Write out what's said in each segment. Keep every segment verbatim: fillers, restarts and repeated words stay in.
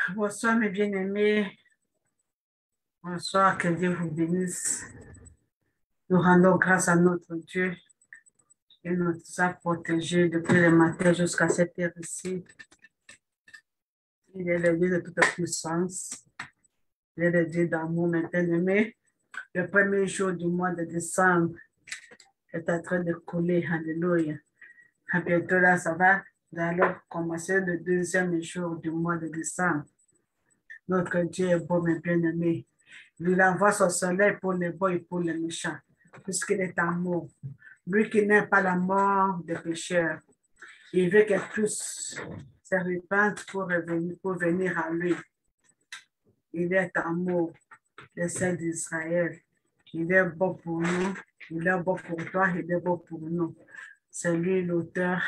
Bonsoir mes bien-aimés, bonsoir, que Dieu vous bénisse. Nous rendons grâce à notre Dieu qui nous a protégés depuis le matin jusqu'à cette heure-ci. Il est le Dieu de toute puissance, il est le Dieu d'amour, mes bien-aimés. Le premier jour du mois de décembre est en train de couler, alléluia. À bientôt là, ça va. Nous allons commencer le deuxième jour du mois de décembre. Notre Dieu est beau, mes bien-aimés. Il envoie son soleil pour les bons et pour les méchants, puisqu'il est amour. Lui qui n'aime pas la mort des pécheurs, il veut que tous se répandent pour revenir, pour venir à lui. Il est amour, le Saint d'Israël. Il est bon pour nous, il est bon pour toi, il est bon pour nous. C'est lui l'auteur,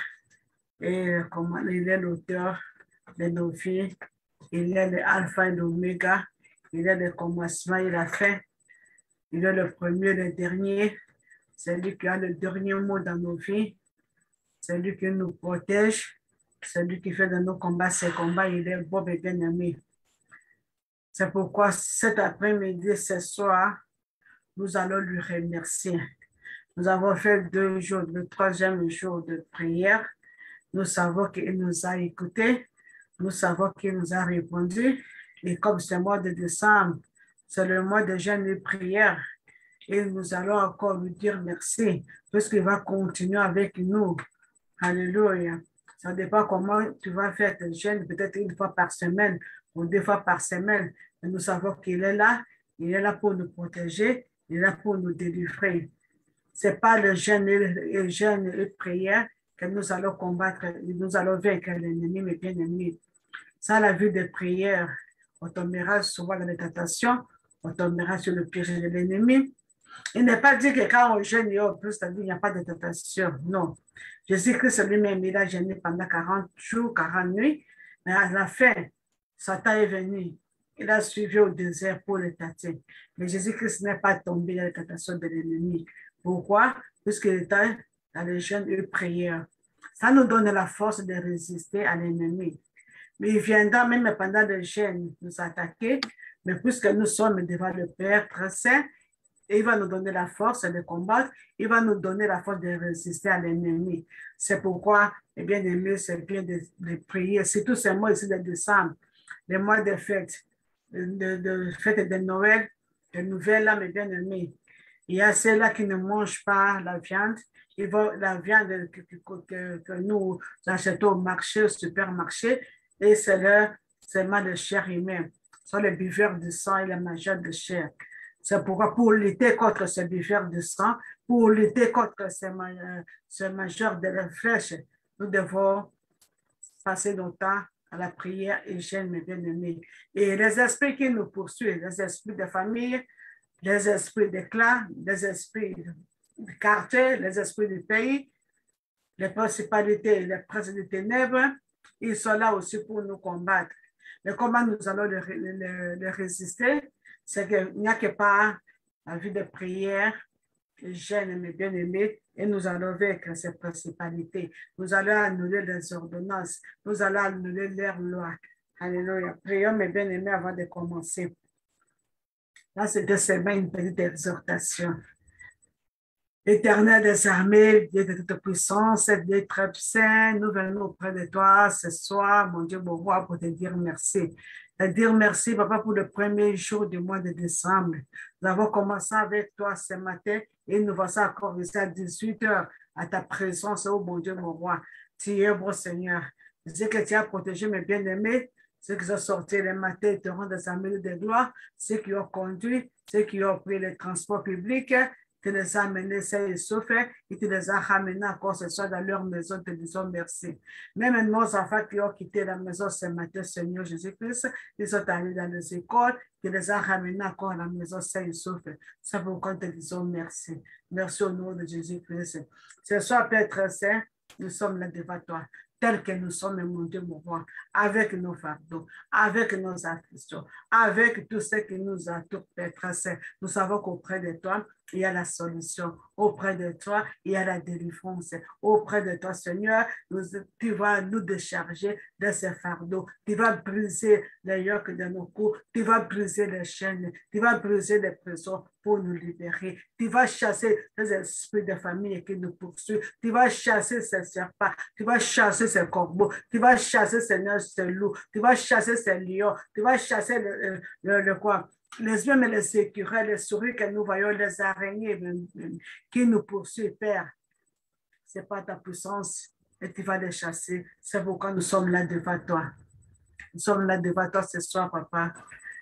et comment il est l'auteur de nos vies. Il est le alpha et l'oméga. Il est le commencement et la fin. Il est le premier et le dernier. C'est lui qui a le dernier mot dans nos vies. C'est lui qui nous protège. C'est lui qui fait de nos combats ses combats. Il est beau et bien-aimé. C'est pourquoi cet après-midi, ce soir, nous allons lui remercier. Nous avons fait deux jours, le troisième jour de prière. Nous savons qu'il nous a écoutés. Nous savons qu'il nous a répondu. Et comme c'est le mois de décembre, c'est le mois de jeûne et prière. Et nous allons encore lui dire merci, puisqu'il va continuer avec nous. Alléluia. Ça dépend comment tu vas faire tes jeûnes, peut-être une fois par semaine ou deux fois par semaine. Mais nous savons qu'il est là. Il est là pour nous protéger. Il est là pour nous délivrer. Ce n'est pas le jeûne et, jeûne et prière que nous allons combattre, nous allons vaincre l'ennemi, mes bien-aimés. Sans la vie de prière, on tombera souvent dans les tentations, on tombera sur le piège de l'ennemi. Il n'est pas dit que quand on jeûne, il n'y a pas de tentation. Non. Jésus-Christ lui-même, il a jeûné pendant quarante jours, quarante nuits, mais à la fin, Satan est venu. Il a suivi au désert pour le tâter. Mais Jésus-Christ n'est pas tombé dans les tentations de l'ennemi. Pourquoi? Puisqu'il était dans les jeûnes et prières. Ça nous donne la force de résister à l'ennemi. Mais il viendra même pendant le jeûne nous attaquer. Mais puisque nous sommes devant le Père très saint, il va nous donner la force de combattre. Il va nous donner la force de résister à l'ennemi. C'est pourquoi, eh bien aimé, c'est bien de, de prier. Surtout ce mois ici de décembre, les mois de fête, de, de fête de Noël, de nouvelles âmes, bien aimé. Il y a ceux-là qui ne mangent pas la viande. Ils vont, la viande que, que, que nous achetons au marché, au supermarché, et c'est leur seulement de chair humaine. Ce sont les buveurs de sang et les mangeurs de chair. C'est pourquoi, pour lutter contre ces buveurs de sang, pour lutter contre ces, ces mangeurs de la flèche, nous devons passer notre temps à la prière et jeûne, mes bien-aimés. Et les esprits qui nous poursuivent, les esprits de famille, les esprits de clan, les esprits du quartier, les esprits du pays, les principalités, les princes des ténèbres, ils sont là aussi pour nous combattre. Mais comment nous allons les, les, les résister? C'est qu'il n'y a que par la vie de prière, jeûne, mes bien-aimés, et nous allons vaincre ces principalités. Nous allons annuler les ordonnances. Nous allons annuler leurs lois. Alléluia. Prions, mes bien-aimés, avant de commencer. Là, c'était seulement une petite exhortation. Éternel des armées, Dieu de toute puissance, Dieu très saint, nous venons auprès de toi ce soir, mon Dieu, mon roi, pour te dire merci. Te dire merci, Papa, pour le premier jour du mois de décembre. Nous avons commencé avec toi ce matin et nous voici encore ici à dix-huit heures à ta présence, oh mon Dieu, mon roi. Tu es bon Seigneur. Je sais que tu as protégé mes bien-aimés, ceux qui sont sortis le matin et te rendent des armées de gloire, ceux qui ont conduit, ceux qui ont pris les transports publics, tu les as amenés sains et saufs et tu les as ramenés encore ce soir dans leur maison, te disons merci. Même nos enfants qui ont quitté la maison ce matin, Seigneur Jésus-Christ, ils sont allés dans les écoles, tu les as ramenés encore à la maison sains et saufs. C'est pourquoi te disons merci. Merci au nom de Jésus-Christ. Ce soir, Père très saint, nous sommes là devant toi, tels que nous sommes, mon Dieu, mon roi, avec nos fardeaux, avec nos afflictions, avec tout ce qui nous entoure, Père très saint. Nous savons qu'auprès de toi, il y a la solution. Auprès de toi, il y a la délivrance. Auprès de toi, Seigneur, nous, tu vas nous décharger de ces fardeaux. Tu vas briser les yoques de nos cous. Tu vas briser les chaînes. Tu vas briser les prisons pour nous libérer. Tu vas chasser les esprits de famille qui nous poursuivent. Tu vas chasser ces serpents. Tu vas chasser ces corbeaux. Tu vas chasser, Seigneur, ces loups. Tu vas chasser ces lions. Tu vas chasser le, le, le quoi? Les hommes et les écureuils, les souris que nous voyons, les araignées même, même, qui nous poursuivent, Père. Ce n'est pas ta puissance et tu vas les chasser. C'est pourquoi nous sommes là devant toi. Nous sommes là devant toi ce soir, Papa.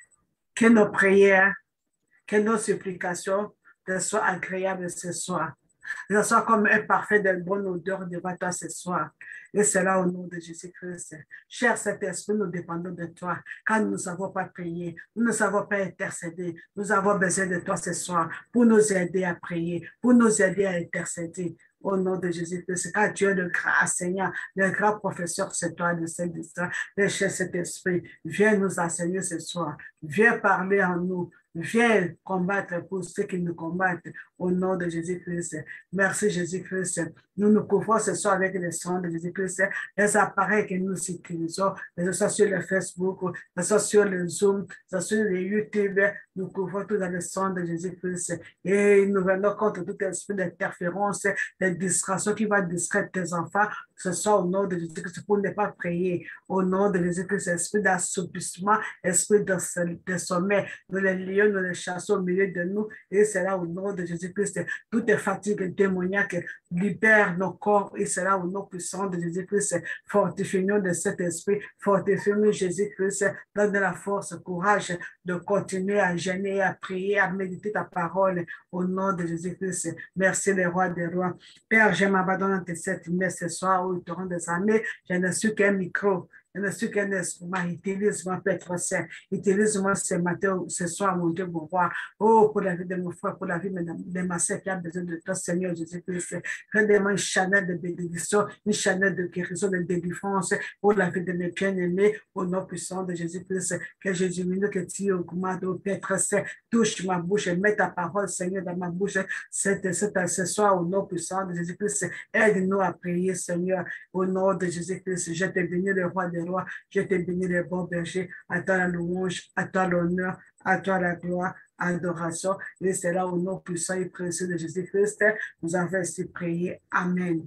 Que nos prières, que nos supplications te soient agréables ce soir. Que ce soit comme un parfait de bonne odeur devant toi ce soir. Et c'est là au nom de Jésus-Christ. Cher Saint-Esprit, nous dépendons de toi. Car nous ne savons pas prier, nous ne savons pas intercéder. Nous avons besoin de toi ce soir pour nous aider à prier, pour nous aider à intercéder. Au nom de Jésus-Christ, car tu es le grand enseignant, le grand professeur, c'est toi, le Saint-Esprit, le cher Saint-Esprit. Viens nous enseigner ce soir. Viens parler en nous. Viens combattre pour ceux qui nous combattent au nom de Jésus-Christ. Merci Jésus-Christ. Nous nous couvrons ce soir avec le sang de Jésus-Christ. Les appareils que nous utilisons, que ce soit sur le Facebook, que ce soit sur le Zoom, que ce soit sur le YouTube, nous couvrons tout dans le sang de Jésus-Christ. Et nous venons contre tout esprit d'interférence, de distraction qui va distraire tes enfants, que ce soit au nom de Jésus-Christ pour ne pas prier. Au nom de Jésus-Christ, esprit d'assoupissement, esprit de sommeil, nous les lions, nous les chassons au milieu de nous. Et c'est là au nom de Jésus-Christ, toute fatigue démoniaque libère nos corps. Et c'est là au nom puissant de Jésus-Christ, fortifions de cet esprit, fortifions Jésus-Christ, donne la force, courage de continuer à jeûner, à prier, à méditer ta parole au nom de Jésus-Christ. Merci les rois des rois. Père, je m'abandonne dans tes sept mains ce soir où ils t'auront des armées. Je ne suis qu'un micro. Je ne suis qu'un instrument. Utilise-moi, Père Saint. Utilise-moi ce matin, ce soir, mon Dieu, mon roi. Oh, pour la vie de mon frère, pour la vie de ma sœur qui a besoin de toi, Seigneur Jésus-Christ. Rendez-moi une chanel de bénédiction, une chanel de guérison, de délivrance pour la vie de mes bien-aimés, au nom puissant de Jésus-Christ. Que Jésus diminue, que tu augmentes, oh Père Saint. Touche ma bouche et mets ta parole, Seigneur, dans ma bouche. Cet, cet, ce soir, au nom puissant de Jésus-Christ, aide-nous à prier, Seigneur, au nom de Jésus-Christ. Je te bénis, le roi des rois, je te bénis, le bon berger, à toi la louange, à toi l'honneur, à toi la gloire, adoration. Et c'est là au nom puissant et précieux de Jésus-Christ, nous avons ainsi prié. Amen.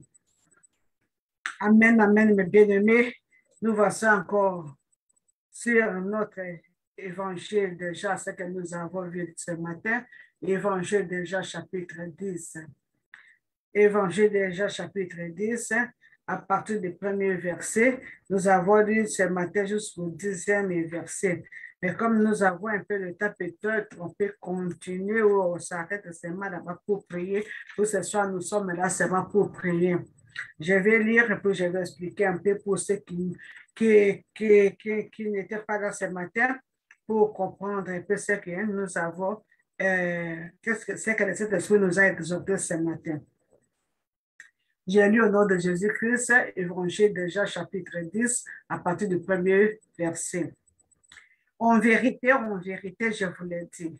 Amen, amen, mes bien-aimés. Nous voici encore sur notre évangile déjà, ce que nous avons vu ce matin. Évangile déjà, chapitre dix. Évangile déjà, chapitre dix, à partir du premier verset. Nous avons lu ce matin jusqu'au dixième verset. Mais comme nous avons un peu de temps, peut-être on peut continuer ou on s'arrête seulement là-bas pour prier. Pour ce soir, nous sommes là seulement pour prier. Je vais lire et puis je vais expliquer un peu pour ceux qui, qui, qui, qui, qui n'étaient pas là ce matin pour comprendre un peu ce que nous avons, euh, qu'est-ce que c'est que le Saint-Esprit nous a exhorté ce matin. J'ai lu au nom de Jésus-Christ, Évangile déjà chapitre dix, à partir du premier verset. En vérité, en vérité, je vous l'ai dit,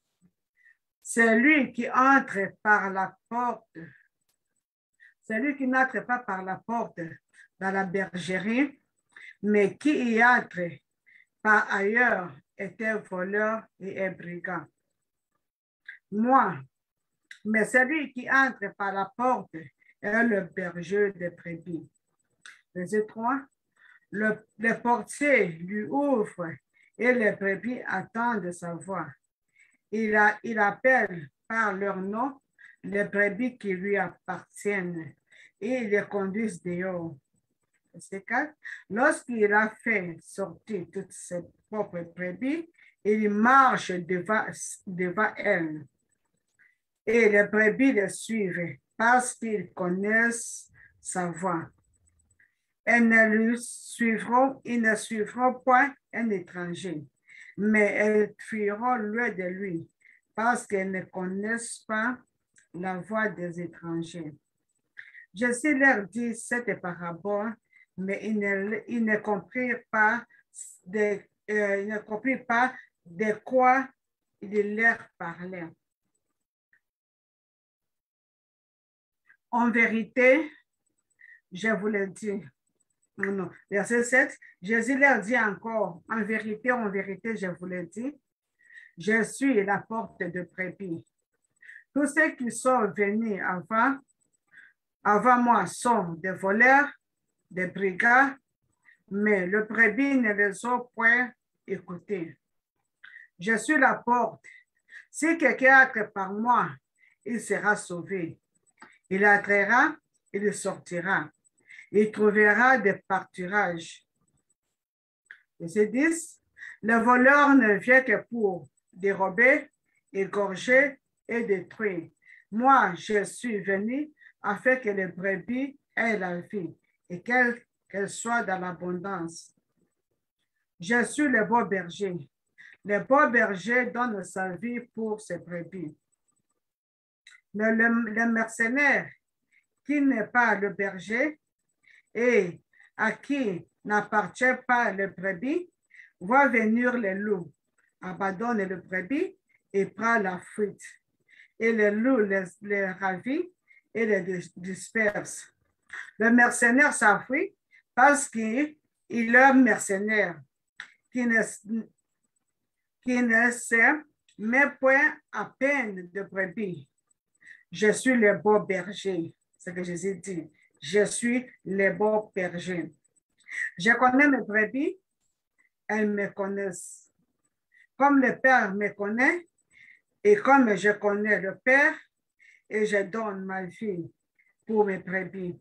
c'est lui qui entre par la porte, c'est lui qui n'entre pas par la porte dans la bergerie, mais qui y entre par ailleurs est un voleur et un brigand. Moi, mais celui qui entre par la porte est le berger des brebis. Verset trois. Le, le portier lui ouvre et les brebis attendent sa voix. Il, a, il appelle par leur nom les brebis qui lui appartiennent et il les conduit dehors. Verset quatre. Lorsqu'il a fait sortir toutes ses propres brebis, il marche devant, devant elles. Et les brebis le suivent parce qu'ils connaissent sa voix. Elles ne lui suivront, ils ne suivront point un étranger, mais elles fuiront loin de lui parce qu'elles ne connaissent pas la voix des étrangers. Jésus leur dit cette parabole, mais ils ne, ils ne comprirent pas de, euh, ils ne comprirent pas de quoi il leur parlait. en vérité, je vous le dis. Non, verset sept, Jésus leur dit encore, en vérité, en vérité, je vous le dis, je suis la porte de brebis. Tous ceux qui sont venus avant, avant moi sont des voleurs, des brigands, mais le brebis ne les a point écoutés. Je suis la porte. Si quelqu'un entre par moi, il sera sauvé. Il entrera, il sortira. Il trouvera des pâturages. Verset dix, le voleur ne vient que pour dérober, égorger et détruire. Moi, je suis venu afin que les brebis aient la vie et qu'elles qu'elle soit dans l'abondance. Je suis le bon berger. Le bon berger donne sa vie pour ses brebis. Le, le, le mercenaire qui n'est pas le berger et à qui n'appartient pas le brebis, voit venir le loup, abandonne le brebis et prend la fuite. Et le loup les, les ravit et les disperse. Le mercenaire s'enfuit parce qu'il est un mercenaire qui ne, qui ne sait même point à peine de brebis. Je suis le bon berger, c'est ce que Jésus dit. Je suis le bon berger. Je connais mes brebis, elles me connaissent. Comme le Père me connaît, et comme je connais le Père, et je donne ma vie pour mes brebis.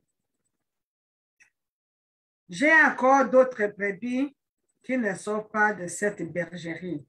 J'ai encore d'autres brebis qui ne sont pas de cette bergerie.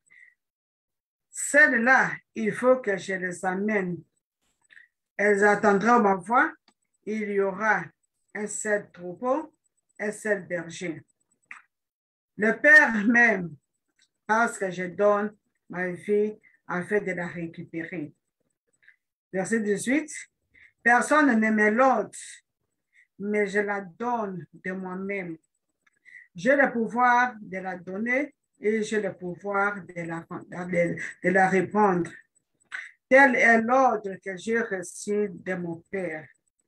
Celles-là, il faut que je les amène. Elles attendront ma voix. Il y aura un seul troupeau, un seul berger. Le Père m'aime parce que je donne ma vie afin de la récupérer. Verset dix-huit. Personne n'aime l'autre, mais je la donne de moi-même. J'ai le pouvoir de la donner et j'ai le pouvoir de la, de, de la répandre. Tel est l'ordre que j'ai reçu de mon Père.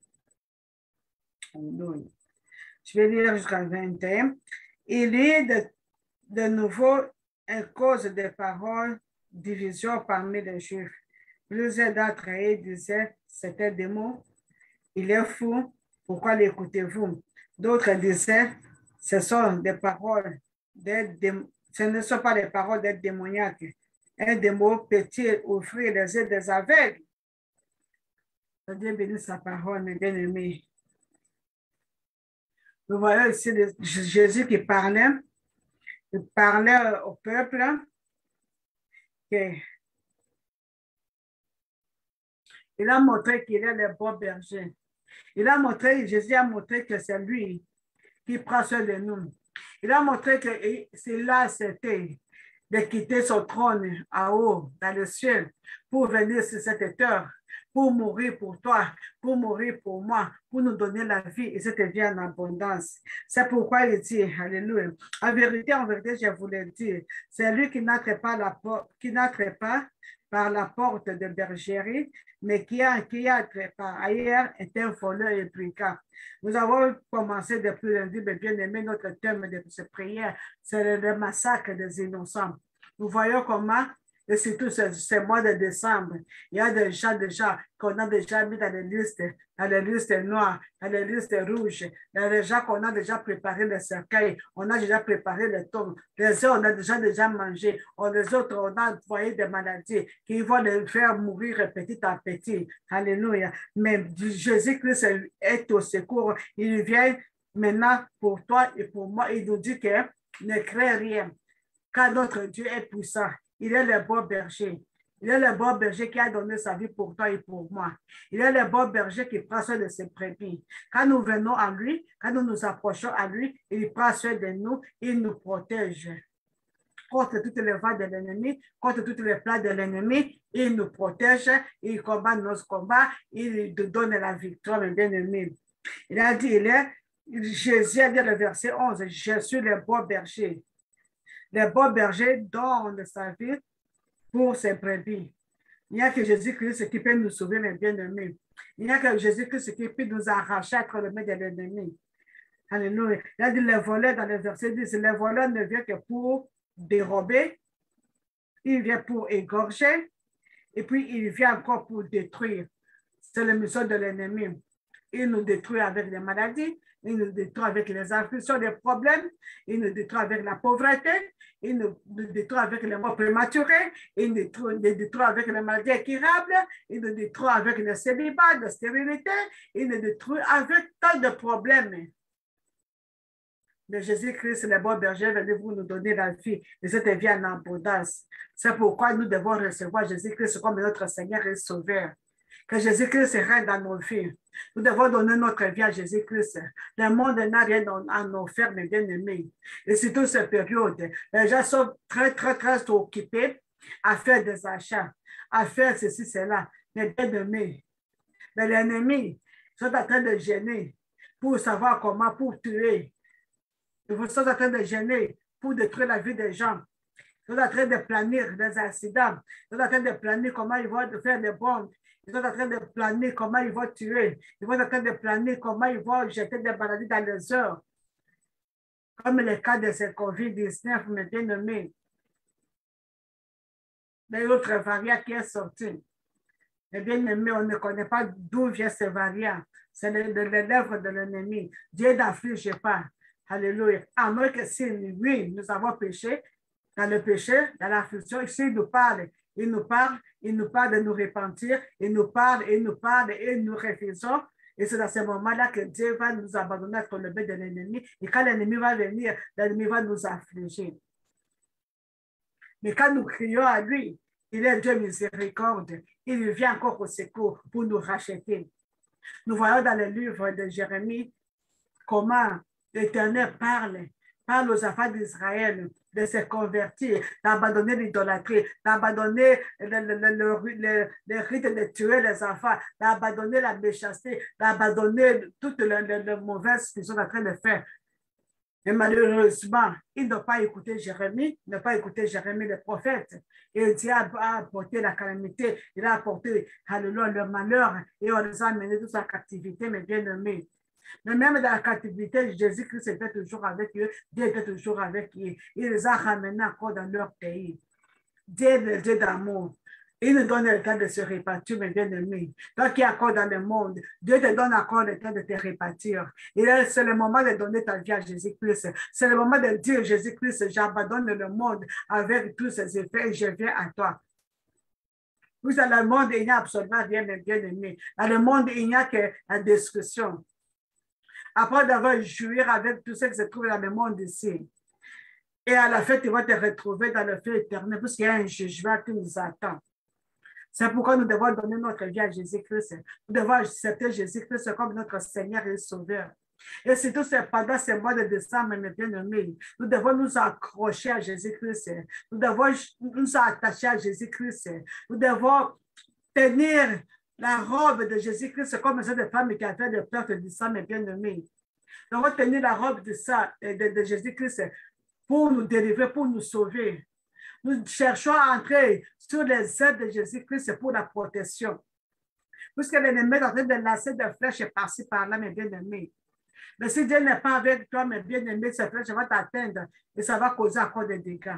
Je vais lire jusqu'à vingt et un. Il y a de, de nouveau une cause de paroles, division parmi les Juifs. Plusieurs d'entre eux disaient, c'était des mots, il est fou, pourquoi l'écoutez-vous? D'autres disaient, ce sont des paroles, des, ce ne sont pas des paroles d'être démoniaques. Un démon peut-il ouvrir les yeux des aveugles? Dieu bénisse sa parole, mes bien-aimés. Nous voyons ici Jésus qui parlait, il parlait au peuple que il a montré qu'il est le bon berger. Il a montré, Jésus a montré que c'est lui qui prend soin de nous. Il a montré que c'est là, c'était de quitter son trône en haut, dans le ciel, pour venir sur cette terre, pour mourir pour toi, pour mourir pour moi, pour nous donner la vie et cette vie en abondance. C'est pourquoi il dit, alléluia, en vérité, en vérité, je vous le dis, c'est lui qui n'entre pas, la porte, qui n'entre pas par la porte de bergerie, mais qui a, qui entre par ailleurs est un voleur et brigand. Nous avons commencé depuis lundi, mais bien aimé, notre thème de cette prière, c'est le massacre des innocents. Nous voyons comment, et surtout ce, ce mois de décembre, il y a des gens déjà qu'on a déjà mis dans les listes, dans les listes noires, dans les listes rouges, dans les gens qu'on a déjà préparé le cercueil, on a déjà préparé le tombe, les autres on a déjà déjà mangé, les autres on a envoyé des maladies qui vont les faire mourir petit à petit. Alléluia. Mais Jésus-Christ est au secours. Il vient maintenant pour toi et pour moi. Il nous dit que ne crée rien, car notre Dieu est puissant. Il est le bon berger. Il est le bon berger qui a donné sa vie pour toi et pour moi. Il est le bon berger qui prend soin de ses brebis. Quand nous venons à lui, quand nous nous approchons à lui, il prend soin de nous, il nous protège. Contre toutes les voies de l'ennemi, contre toutes les plans de l'ennemi, il nous protège, il combat nos combats, il nous donne la victoire, mes bien-aimés. Il a dit, il est, Jésus a dit le verset onze, je suis le bon berger. Le bon berger donne sa vie pour ses brebis. Il n'y a que Jésus-Christ qui peut nous sauver, mes bien-aimés. Il n'y a que Jésus-Christ qui peut nous arracher entre les mains de l'ennemi. Alléluia. Il a dit les voleurs dans le verset dix, les voleurs ne viennent que pour dérober, il vient pour égorger, et puis il vient encore pour détruire. C'est la mission de l'ennemi. Il nous détruit avec les maladies, il nous détruit avec les afflictions, les problèmes, il nous détruit avec la pauvreté, il nous détruit avec les morts prématurés, il nous détruit, nous détruit avec les maladies incurables, il nous détruit avec le célibat, la stérilité, il nous détruit avec tant de problèmes. Mais Jésus-Christ, le bon berger, venez vous nous donner la vie, et cette vie en abondance. C'est pourquoi nous devons recevoir Jésus-Christ comme notre Seigneur et Sauveur. Que Jésus-Christ règne dans nos vies. Nous devons donner notre vie à Jésus-Christ. Le monde n'a rien à nous faire, mes bien-aimés. Et surtout cette période, les gens sont très, très, très occupés à faire des achats, à faire ceci, cela. Mes bien-aimés, mais les ennemis sont en train de gêner pour savoir comment, pour tuer. Ils sont en train de gêner pour détruire la vie des gens. Ils sont en train de planer des accidents. Ils sont en train de planer comment ils vont faire des bombes. Ils sont en train de planer comment ils vont tuer. Ils sont en train de planer comment ils vont jeter des maladies dans les heures. Comme le cas de ce COVID dix-neuf, mes bien-aimés. L'autre variant qui est sorti. Mes bien-aimés, on ne connaît pas d'où vient ce variant. C'est de l'œuvre de l'ennemi. Dieu n'afflige pas. Alléluia. À moins que si, oui, nous avons péché, dans le péché, dans l'affliction, s'il nous parle, il nous parle, il nous parle de nous repentir, il nous parle, il nous parle et nous refusons. Et c'est dans ce moment-là que Dieu va nous abandonner entre le bec de l'ennemi. Et quand l'ennemi va venir, l'ennemi va nous affliger. Mais quand nous crions à lui, il est Dieu miséricorde. Il vient encore au secours pour nous racheter. Nous voyons dans le livre de Jérémie comment l'Éternel parle, parle aux enfants d'Israël de se convertir, d'abandonner l'idolâtrie, d'abandonner le, le, le, le, le rite de tuer les enfants, d'abandonner la méchanceté, d'abandonner toutes les, les, les mauvaises qu'ils sont en train de faire. Et malheureusement, ils n'ont pas écouté Jérémie, ils n'ont pas écouté Jérémie le prophète. Et Dieu a apporté la calamité, il a apporté alléluia, le malheur et on les a amenés tous en captivité, mes bien-aimés. Mais même dans la captivité, Jésus-Christ était toujours avec eux, Dieu était toujours avec eux. Il les a ramenés encore dans leur pays. Dieu est le Dieu d'amour. Il nous donne le temps de se répartir, mes bien-aimés. Toi qui es encore dans le monde, Dieu te donne encore le temps de te répartir. C'est le moment de donner ta vie à Jésus-Christ. C'est le moment de dire, Jésus-Christ, j'abandonne le monde avec tous ses effets et je viens à toi. Vous, dans le monde, il n'y a absolument rien, mes bien-aimés. Dans le monde, il n'y a que la destruction. Après d'avoir joué avec tout ce qui se trouve dans le monde ici. Et à la fin, tu vas te retrouver dans le feu éternel, parce qu'il y a un jugement qui nous attend. C'est pourquoi nous devons donner notre vie à Jésus-Christ. Nous devons accepter Jésus-Christ comme notre Seigneur et Sauveur. Et surtout, pendant ces mois de décembre, mes bien-aimés, nous devons nous accrocher à Jésus-Christ. Nous devons nous attacher à Jésus-Christ. Nous devons tenir la robe de Jésus-Christ comme cette femme qui a fait de perte du sang, mes bien-aimés. Nous devons tenir la robe de, de, de Jésus-Christ pour nous délivrer, pour nous sauver. Nous cherchons à entrer sur les ailes de Jésus-Christ pour la protection. Puisque l'ennemi est en train de lancer des flèches par-ci, par-là, mes bien-aimés. Mais si Dieu n'est pas avec toi, mes bien-aimés, ces flèches vont t'atteindre et ça va causer encore des dégâts.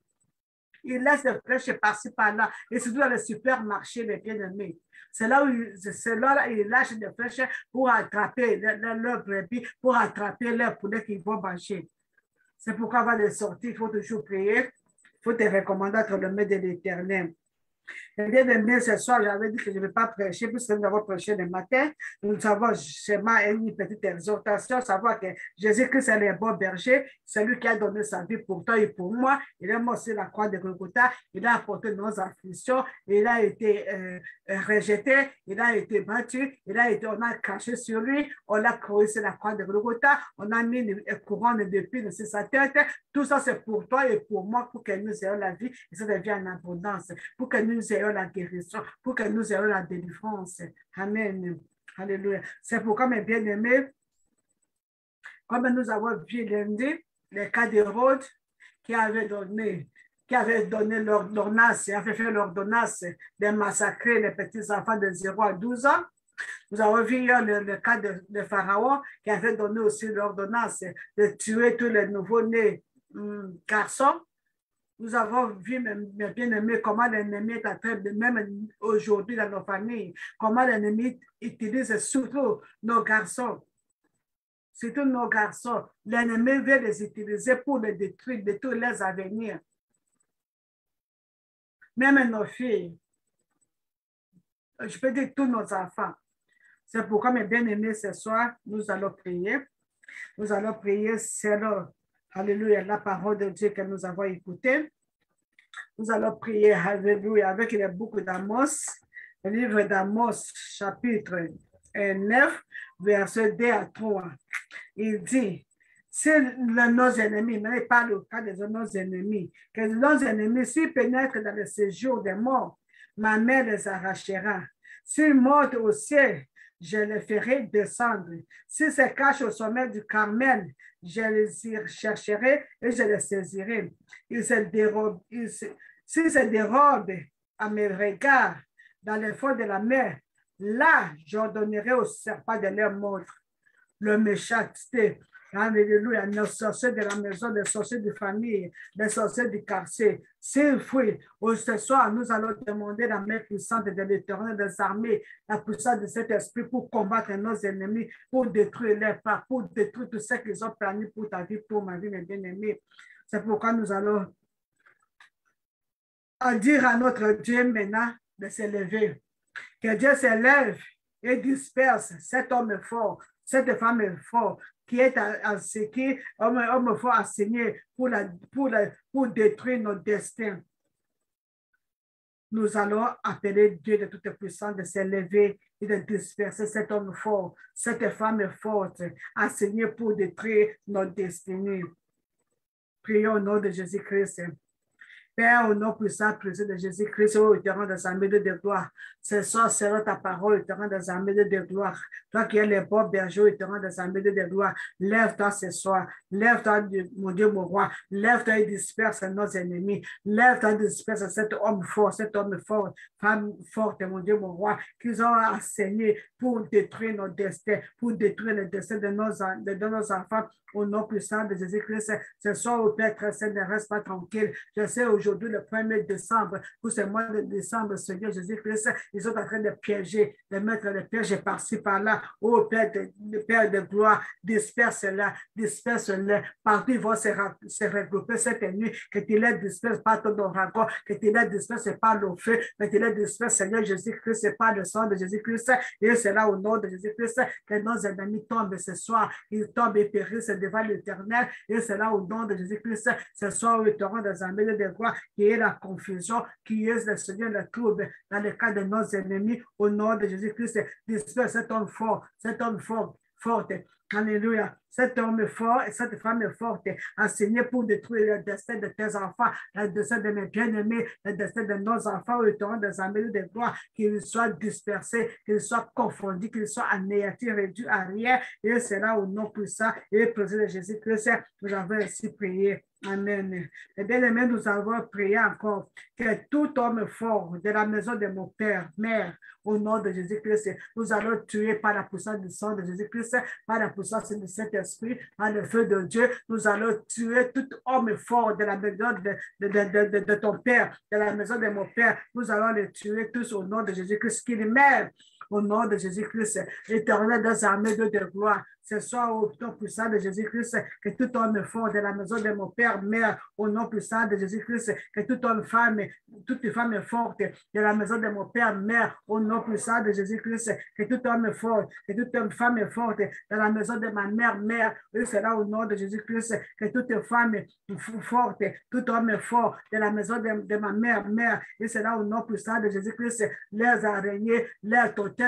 Il laisse des flèches par-ci, par-là, et surtout dans les supermarchés, mes bien-aimés. C'est là où c'est là il lâche des flèches pour attraper leurs brebis, pour attraper leurs poulets qu'ils vont manger. C'est pourquoi avant de sortir, il faut toujours prier. Il faut te recommander entre le mains de l'Éternel. Bien-aimé, ce soir, j'avais dit que je ne vais pas prêcher, puisque nous avons prêché le matin. Nous avons seulement une petite exhortation, savoir que Jésus-Christ est le bon berger, c'est lui qui a donné sa vie pour toi et pour moi. Il a morcé la croix de Golgotha, il a apporté nos afflictions, il a été euh, rejeté, il a été battu, il a été, on a craché sur lui, on a creusé la croix de Golgotha, on a mis une couronne d'épines sur sa tête. Tout ça, c'est pour toi et pour moi, pour que nous ayons la vie, et ça devient en abondance, pour que nous ayons la guérison, pour que nous ayons la délivrance. Amen. Alléluia. C'est pourquoi, mes bien-aimés, comme nous avons vu lundi, le cas d'Hérode qui avait donné qui avait donné l'ordonnance, avait fait l'ordonnance de massacrer les petits enfants de zéro à douze ans. Nous avons vu le, le cas de, de Pharaon qui avait donné aussi l'ordonnance de tuer tous les nouveaux-nés hum, garçons. Nous avons vu, mes bien-aimés, comment l'ennemi est en train de, même aujourd'hui dans nos familles, comment l'ennemi utilise surtout nos garçons. Surtout nos garçons. L'ennemi veut les utiliser pour les détruire, détruire leurs avenirs. Même nos filles. Je peux dire tous nos enfants. C'est pourquoi, mes bien-aimés, ce soir, nous allons prier. Nous allons prier selon, alléluia, la parole de Dieu que nous avons écoutée. Nous allons prier, alléluia, avec le bouc d'Amos, le livre d'Amos, chapitre neuf, verset deux à trois. Il dit, si nos ennemis, mais pas le cas de nos ennemis, que nos ennemis, s'ils pénètrent dans le séjour des morts, ma mère les arrachera. S'ils montent au ciel, je les ferai descendre. S'ils se cachent au sommet du Carmel, je les y chercherai et je les saisirai. Ils se dérobent, ils se, s'ils se dérobent à mes regards dans les fonds de la mer, là, j'ordonnerai aux serpents de leur mordre. Le méchanceté, alléluia, nos sorciers de la maison, les sorciers de famille, les sorciers du quartier, s'ils fuient, ce soir, nous allons demander la main puissante de l'Éternel des armées, la puissance de cet esprit pour combattre nos ennemis, pour détruire leurs pas, pour détruire tout ce qu'ils ont planifié pour ta vie, pour ma vie, mes bien-aimés. C'est pourquoi nous allons dire à notre Dieu maintenant de se lever. Que Dieu se lève et disperse cet homme fort, cette femme forte qui est à, à ce qui homme, homme fort assigné pour, la, pour, la, pour détruire nos destins. Nous allons appeler Dieu de toute puissance de se lever et de disperser cet homme fort, cette femme forte assignée pour détruire nos destinées. Prions au nom de Jésus-Christ. Père, au nom puissant, précieux de Jésus-Christ, ô éternel des armées de gloire, ce soir sera ta parole, éternel des armées de gloire. Toi qui es le bon berger, éternel des armées de gloire, lève-toi ce soir, lève-toi, mon Dieu, mon roi, lève-toi et disperse nos ennemis, lève-toi et disperse cet homme fort, cet homme fort, femme forte, mon Dieu, mon roi, qu'ils ont enseigné pour détruire nos destins, pour détruire le destin de nos, de, de nos enfants, au nom puissant de Jésus-Christ. Ce soir, au Père très saint, ne reste pas tranquille. Je sais aujourd'hui, le premier décembre, pour ce mois de décembre, Seigneur Jésus-Christ, ils sont en train de piéger, de mettre le piège par-ci, par-là. Ô Père de, de, Père de gloire, disperse-la, disperse-la. Partout, ils vont se, se regrouper cette nuit, que tu les disperses par ton oracle, que tu les disperses par le feu, que tu les disperses, Seigneur Jésus-Christ, par le sang de Jésus-Christ. Et c'est là, au nom de Jésus-Christ, que nos ennemis tombent ce soir. Ils tombent et périssent devant l'Éternel. Et c'est là, au nom de Jésus-Christ, ce soir, où ils auront des armées de gloire, qui est la confusion, qui est le Seigneur, le trouble dans le cas de nos ennemis, au nom de Jésus-Christ. Disperse cet homme fort, cet homme fort, forte. Alléluia. Cet homme fort et cette femme forte, enseignée pour détruire le destin de tes enfants, le destin de mes bien-aimés, le destin de nos enfants, au temps des armées de gloire, qu'ils soient dispersés, qu'ils soient confondus, qu'ils soient anéantis, réduits à rien. Et c'est là au nom puissant et précieux de Jésus-Christ, nous avons ainsi prié. Amen. Et bien aimé, nous avons prié encore que tout homme fort de la maison de mon père, mère, au nom de Jésus-Christ, nous allons tuer par la puissance du sang de Jésus-Christ, par la puissance de cet esprit, par le feu de Dieu, nous allons tuer tout homme fort de la maison de, de, de, de, de ton père, de la maison de mon père. Nous allons les tuer tous au nom de Jésus-Christ, qu'il meurt. Au nom de Jésus-Christ, l'Éternel des armées de gloire, ce soir au nom puissant de Jésus-Christ, que tout homme fort de la maison de mon Père, mère, au nom puissant de Jésus-Christ, que toute homme femme, toute femme forte de la maison de mon Père, mère, au nom puissant de Jésus-Christ, que tout homme fort, que toute homme femme forte de la maison de ma mère, mère, et cela au nom de Jésus-Christ, que toute femme forte, tout homme fort de la maison de, de ma mère, mère, et cela au nom puissant de Jésus-Christ, les araignées, les totems,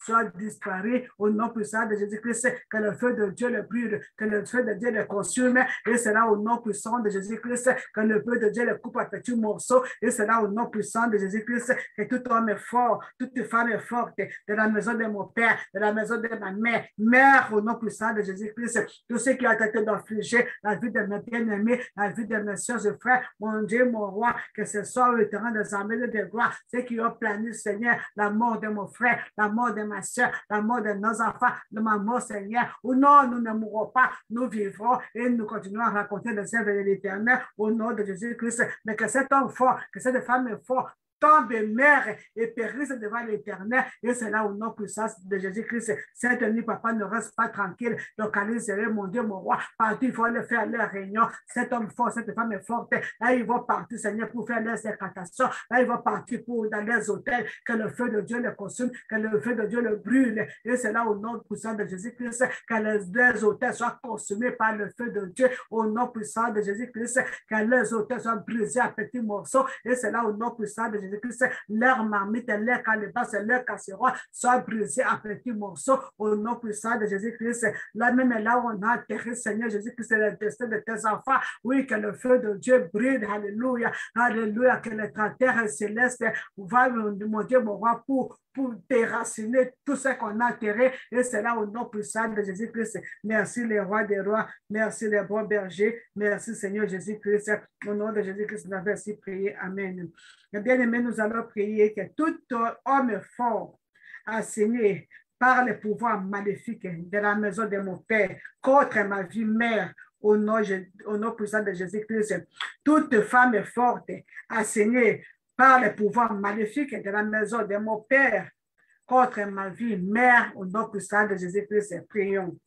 soit disparu au nom puissant de Jésus-Christ, que le feu de Dieu le brûle, que le feu de Dieu le consume, et c'est là au nom puissant de Jésus-Christ, que le feu de Dieu le coupe à petits morceaux, et c'est là au nom puissant de Jésus-Christ, que tout homme est fort, toute femme est forte, de la maison de mon père, de la maison de ma mère, mère au nom puissant de Jésus-Christ, tous ceux qui ont été d'infliger la vie de mes bien-aimés, la vie de mes soeurs et frères, mon Dieu, mon roi, que ce soit au terrain des armées de gloire, ceux qui ont plané, Seigneur, la mort de mon frère, la mort de ma soeur, la mort de nos enfants, de ma mort, Seigneur, ou non, nous ne mourrons pas, nous vivrons et nous continuons à raconter les œuvres de l'Éternel au nom de Jésus-Christ, mais que cet homme fort, que cette femme est fort, tombe et meurt et périsse devant l'Éternel. Et c'est là au nom puissant de Jésus-Christ. Cette nuit, papa, ne reste pas tranquille. Localisez, mon Dieu, mon roi. Partout, il faut aller faire leur réunion. Cet homme fort, cette femme est forte. Là, ils vont partir, Seigneur, pour faire leurs incantations. Là, ils vont partir pour dans les hôtels. Que le feu de Dieu les consume, que le feu de Dieu le brûle. Et c'est là au nom puissant de Jésus-Christ que les, les hôtels soient consumés par le feu de Dieu. Au nom puissant de Jésus-Christ, que les hôtels soient brisés à petits morceaux. Et c'est là au nom puissant de Jésus-Christ, leur marmite, leur calebasse, leur casserole soient brisés à petits morceaux au nom puissant de Jésus-Christ. Là même là où on a atterri, Seigneur Jésus-Christ, c'est le destin de tes enfants. Oui, que le feu de Dieu brille. Alléluia. Alléluia. Que le terre céleste va, mon Dieu, mon roi, pour pour déraciner tout ce qu'on a enterré. Et c'est là au nom puissant de Jésus-Christ. Merci les rois des rois. Merci les bons bergers. Merci Seigneur Jésus-Christ. Au nom de Jésus-Christ, nous avons ainsi prié. Amen. Et bien aimé, nous allons prier que tout homme fort assigné par le pouvoir maléfique de la maison de mon Père contre ma vie mère, au nom, au nom puissant de Jésus-Christ, toute femme forte assignée par le pouvoir maléfique de la maison de mon Père contre ma vie mère, au nom puissant de Jésus-Christ, prions.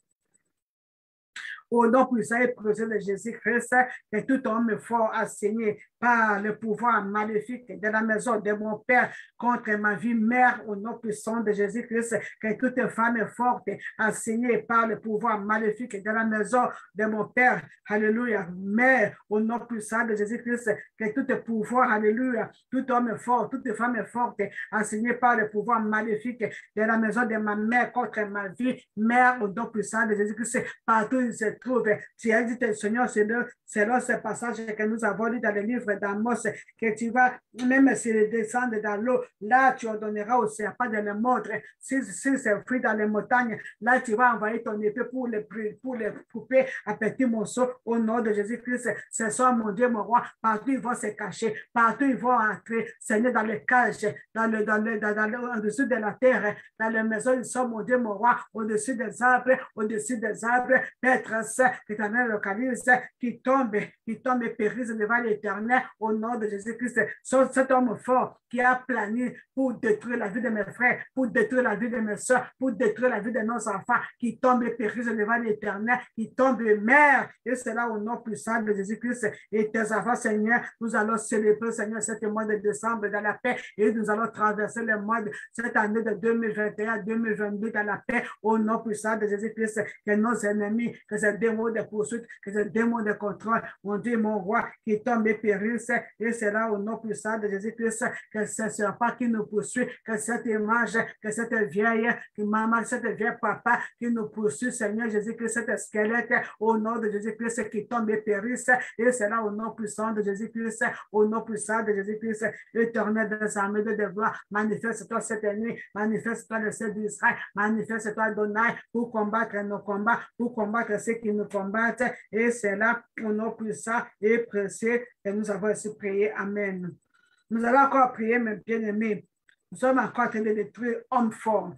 Au nom puissant et précieux de Jésus-Christ, que tout homme fort assigné par le pouvoir maléfique de la maison de mon Père contre ma vie mère, au nom puissant de Jésus-Christ, que toute femme forte assignée par le pouvoir maléfique de la maison de mon Père, alléluia, mère, au nom puissant de Jésus-Christ, que tout pouvoir, alléluia, tout homme fort, toute femme forte assignée par le pouvoir maléfique de la maison de ma mère contre ma vie mère, au nom puissant de Jésus-Christ, partout où il se trouve. Tu as dit, Seigneur, selon ce passage que nous avons lu dans le livre d'Amos, que tu vas, même s'il descend dans l'eau, là tu ordonneras au serpent de le mordre. Si, si c'est fruit dans les montagnes, là tu vas envoyer ton épée pour les, pour les couper à petits morceaux au nom de Jésus-Christ. Ce soir, mon Dieu, mon roi, partout ils vont se cacher, partout ils vont entrer, Seigneur, dans les cages, dans le, dans le, dans, dans le, au-dessus de la terre, dans les maisons, ils sont, mon Dieu, mon roi, au-dessus des arbres, au-dessus des arbres, Maître Saint, que ta main localise, qui tombe, qui tombe et périsse devant l'Éternel au nom de Jésus-Christ. Cet homme fort qui a plané pour détruire la vie de mes frères, pour détruire la vie de mes soeurs, pour détruire la vie de nos enfants, qui tombe et périsse devant l'Éternel, qui tombe et meurt. Et c'est là au nom puissant de Jésus-Christ. Et tes enfants, Seigneur, nous allons célébrer, Seigneur, cet mois de décembre dans la paix et nous allons traverser le mois de cette année de deux mille vingt et un à deux mille vingt-deux dans la paix au nom puissant de Jésus-Christ. Que nos ennemis, que ces démons de poursuite, que ces démons de contrôle, mon Dieu, mon roi, qui tombe et périsse. Et c'est là au nom puissant de Jésus-Christ que ce ne sera pas qui nous poursuit, que cette image, que cette vieille, que maman, cette vieille papa qui nous poursuit, Seigneur Jésus-Christ, cet squelette, au nom de Jésus-Christ qui tombe et périsse. Et c'est là au nom puissant de Jésus-Christ, au nom puissant de Jésus-Christ, éternel des armées de devoir, manifeste-toi cette nuit, manifeste-toi le ciel d'Israël, manifeste-toi Adonai pour combattre nos combats, pour combattre ceux qui nous combattent. Et c'est là au nom puissant et précieux que nous avons aussi prié. Amen. Nous allons encore prier, mes bien-aimés. Nous sommes encore en train de détruire hommes forts.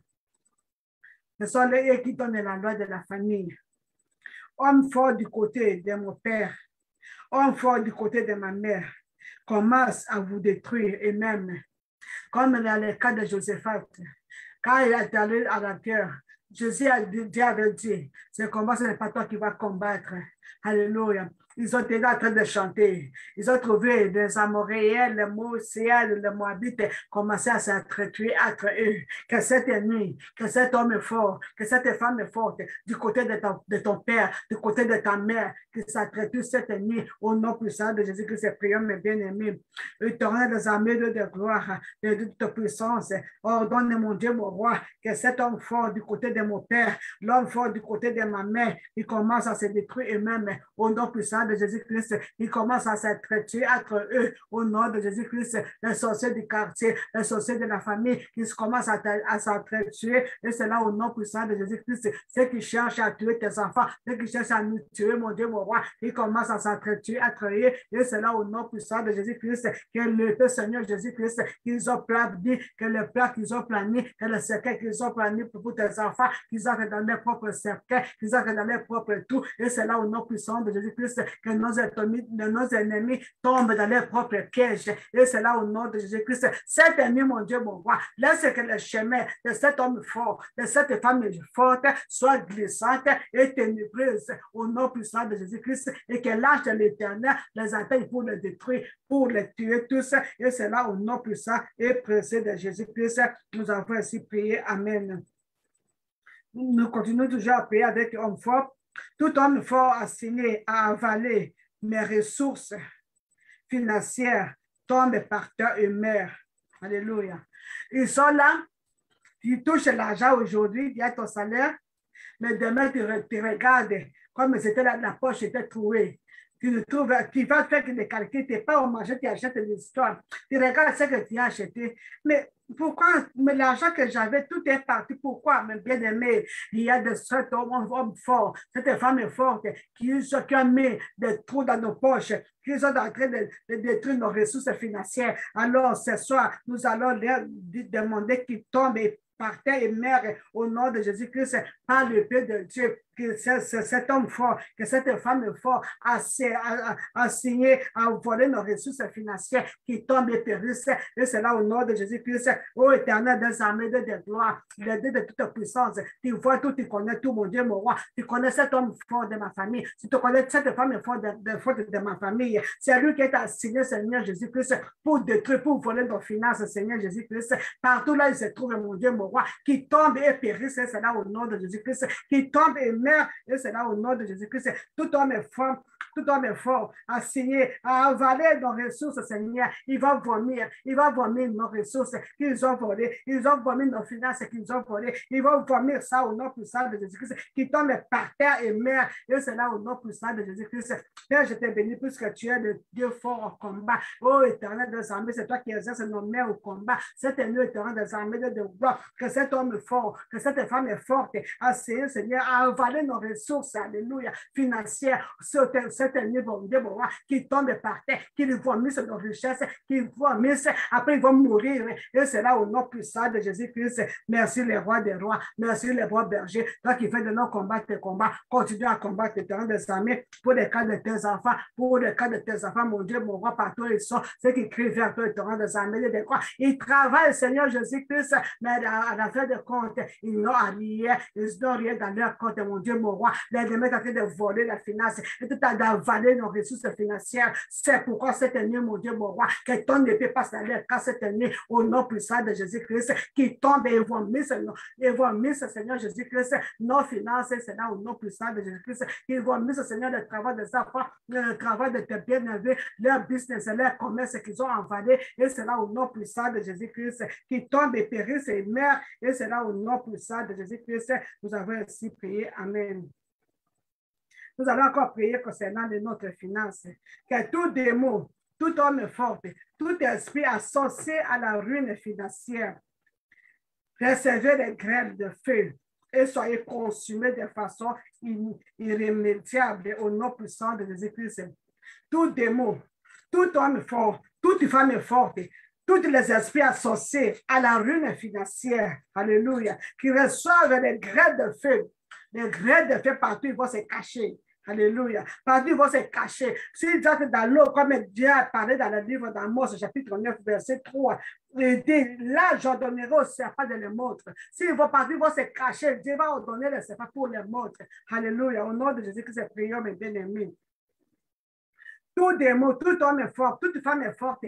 Ce sont les qui donnent la loi de la famille. Hommes forts du côté de mon père, hommes forts du côté de ma mère, commencent à vous détruire et même, comme dans le cas de Josaphat, quand il est allé à la guerre, Jésus a dit, Dieu avait dit, ce combat, ce n'est pas toi qui vas combattre. Alléluia. ils ont été en train de chanter. Ils ont trouvé des Amoréens, les Moïsiens, les Moabites, commencé à s'entretuer entre eux. Que cet ennemi, que cet homme est fort, que cette femme est forte, du côté de ton, de ton père, du côté de ta mère, que s'entretue cet ennemi au nom puissant de Jésus-Christ, prions mes bien-aimés. Éternel des armées de gloire, de toute puissance, ordonne mon Dieu, mon roi, que cet homme fort du côté de mon père, l'homme fort du côté de ma mère, il commence à se détruire eux-mêmes au nom puissant de Jésus-Christ. Il commence à s'entretuer entre eux au nom de Jésus-Christ. Les sorciers du quartier, les sorciers de la famille qui commencent à, à s'entretuer. Et c'est là au nom puissant de Jésus-Christ. Ceux qui cherchent à tuer tes enfants, ceux qui cherchent à nous tuer, mon Dieu, mon roi, ils commencent à s'entretuer entre eux. Et c'est là au nom puissant de Jésus-Christ que le Seigneur Jésus-Christ qu'ils ont plané, que le plat qu'ils ont plané, que le cercueil qu'ils ont plané pour tes enfants, qu'ils entrent dans leur propre cercueil, qu'ils entrent dans leur propre tout. Et c'est là au nom puissant de Jésus-Christ que nos ennemis, nos ennemis tombent dans leur propre piège. Et c'est là au nom de Jésus-Christ. Cet ennemi, mon Dieu, mon roi, laisse que le chemin de cet homme fort, de cette femme forte, soit glissante et ténébreuse au nom puissant de Jésus-Christ et que l'âge de l'Éternel les atteigne pour les détruire, pour les tuer tous. Et c'est là au nom puissant et précieux de Jésus-Christ. Nous avons ainsi prié. Amen. Nous continuons toujours à prier avec homme fort. Tout homme fort a signé, a avalé mes ressources financières, tombe par terre et meurt. Alléluia. Ils sont là, ils touchent l'argent aujourd'hui, il y a ton salaire, mais demain tu, tu regardes comme c'était la, la poche était trouée. Tu le trouves, tu vas faire des calculs, tu n'es pas au marché, tu achètes des histoires. Tu regardes ce que tu as acheté. Mais pourquoi? Mais l'argent que j'avais, tout est parti. Pourquoi? Mais bien aimé, il y a de cet homme, homme fort, cette femme est forte, qui, qui a mis des trous dans nos poches, qui sont en train de, de détruire nos ressources financières. Alors, ce soir, nous allons leur demander qu'ils tombent et par terre et meurent au nom de Jésus-Christ par le Père de Dieu. Que cet homme fort, que cette femme forte a, a, a signé, a volé nos ressources financières qui tombent et périssent. Et c'est là au nom de Jésus-Christ, ô éternel des armées de gloire, le Dieu de toute puissance. Tu vois tout, tu connais tout, mon Dieu, mon roi. Tu connais cet homme fort de ma famille. Tu te connais cette femme forte de, de, de, de ma famille. C'est lui qui est assigné, Seigneur Jésus-Christ, pour détruire, pour voler nos finances, Seigneur Jésus-Christ. Partout là, il se trouve, mon Dieu, mon roi, qui tombe et périsse. Et c'est là au nom de Jésus-Christ, qui tombe et meurt. Et c'est là au nom de Jésus-Christ. Tout homme est fort, tout homme est fort, à signer, à avaler nos ressources, Seigneur. Il va vomir, il va vomir nos ressources qu'ils ont volées, ils ont vomi nos finances qu'ils ont volées. Il va vomir ça au nom puissant de Jésus-Christ, qui tombe par terre et meurt. Et c'est là au nom puissant de Jésus-Christ. Père, je t'ai béni puisque tu es le Dieu fort au combat. Oh, éternel des armées, c'est toi qui exerces nos mains au combat. Cet ennemi éternel des armées de gloire, que cet homme est fort, que cette femme est forte, à signer, Seigneur, à avaler nos ressources, alléluia, financières, cet ennemi qui tombe par terre, qui vomisse nos richesses, qui vomisse, après ils vont mourir. Et c'est là au nom puissant de Jésus-Christ. Merci les rois des rois, merci les rois bergers, toi qui fais de nos combats tes combats, continue à combattre les terrains des armées pour les cas de tes enfants, pour les cas de tes enfants, mon Dieu, mon roi, partout ils sont, ceux qui crient vers toi, les terrains des armées, des croix. Ils travaillent, Seigneur Jésus-Christ, mais à la fin de compte, ils n'ont rien, ils n'ont rien dans leur compte, mon Dieu, mon roi. Les ennemis sont en train de voler la finance et tout à d'avaler nos ressources financières. C'est pourquoi cet ennemi, mon Dieu, mon roi, que ton épée passe dans l'air, car cet ennemi, au nom puissant de Jésus-Christ, qui tombe et vomisse, et vomisse, Seigneur Jésus-Christ, nos finances, c'est là au nom puissant de Jésus-Christ, qui vomisse, Seigneur, le travail des enfants, le travail de tes bien-aimés, leur business, leur commerce qu'ils ont avalé, et c'est là au nom puissant de Jésus-Christ, qui tombe et périsse et meurt, et c'est là au nom puissant de Jésus-Christ, nous avons ainsi prié. Amen. Nous allons encore prier concernant notre finances. Que tout démon, tout homme fort, tout esprit associé à la ruine financière, recevez les grêles de feu et soyez consumés de façon irrémédiable au nom puissant de Jésus-Christ. Tout démon, tout homme fort, toute femme forte, tous les esprits associés à la ruine financière, alléluia, qui reçoivent les grêles de feu. Les grêles de feu partout, ils vont se cacher. Alléluia. Partout, ils vont se cacher. S'ils entrent dans l'eau, comme Dieu a parlé dans le livre d'Amos, chapitre neuf, verset trois, il dit, là, j'ordonnerai au serpent de les montres. S'ils vont partir, ils vont se cacher. Dieu va ordonner le serpent pour les montres. Alléluia. Au nom de Jésus-Christ, prions, mes bien-aimés. tout démon, tout homme est fort, toute femme est forte,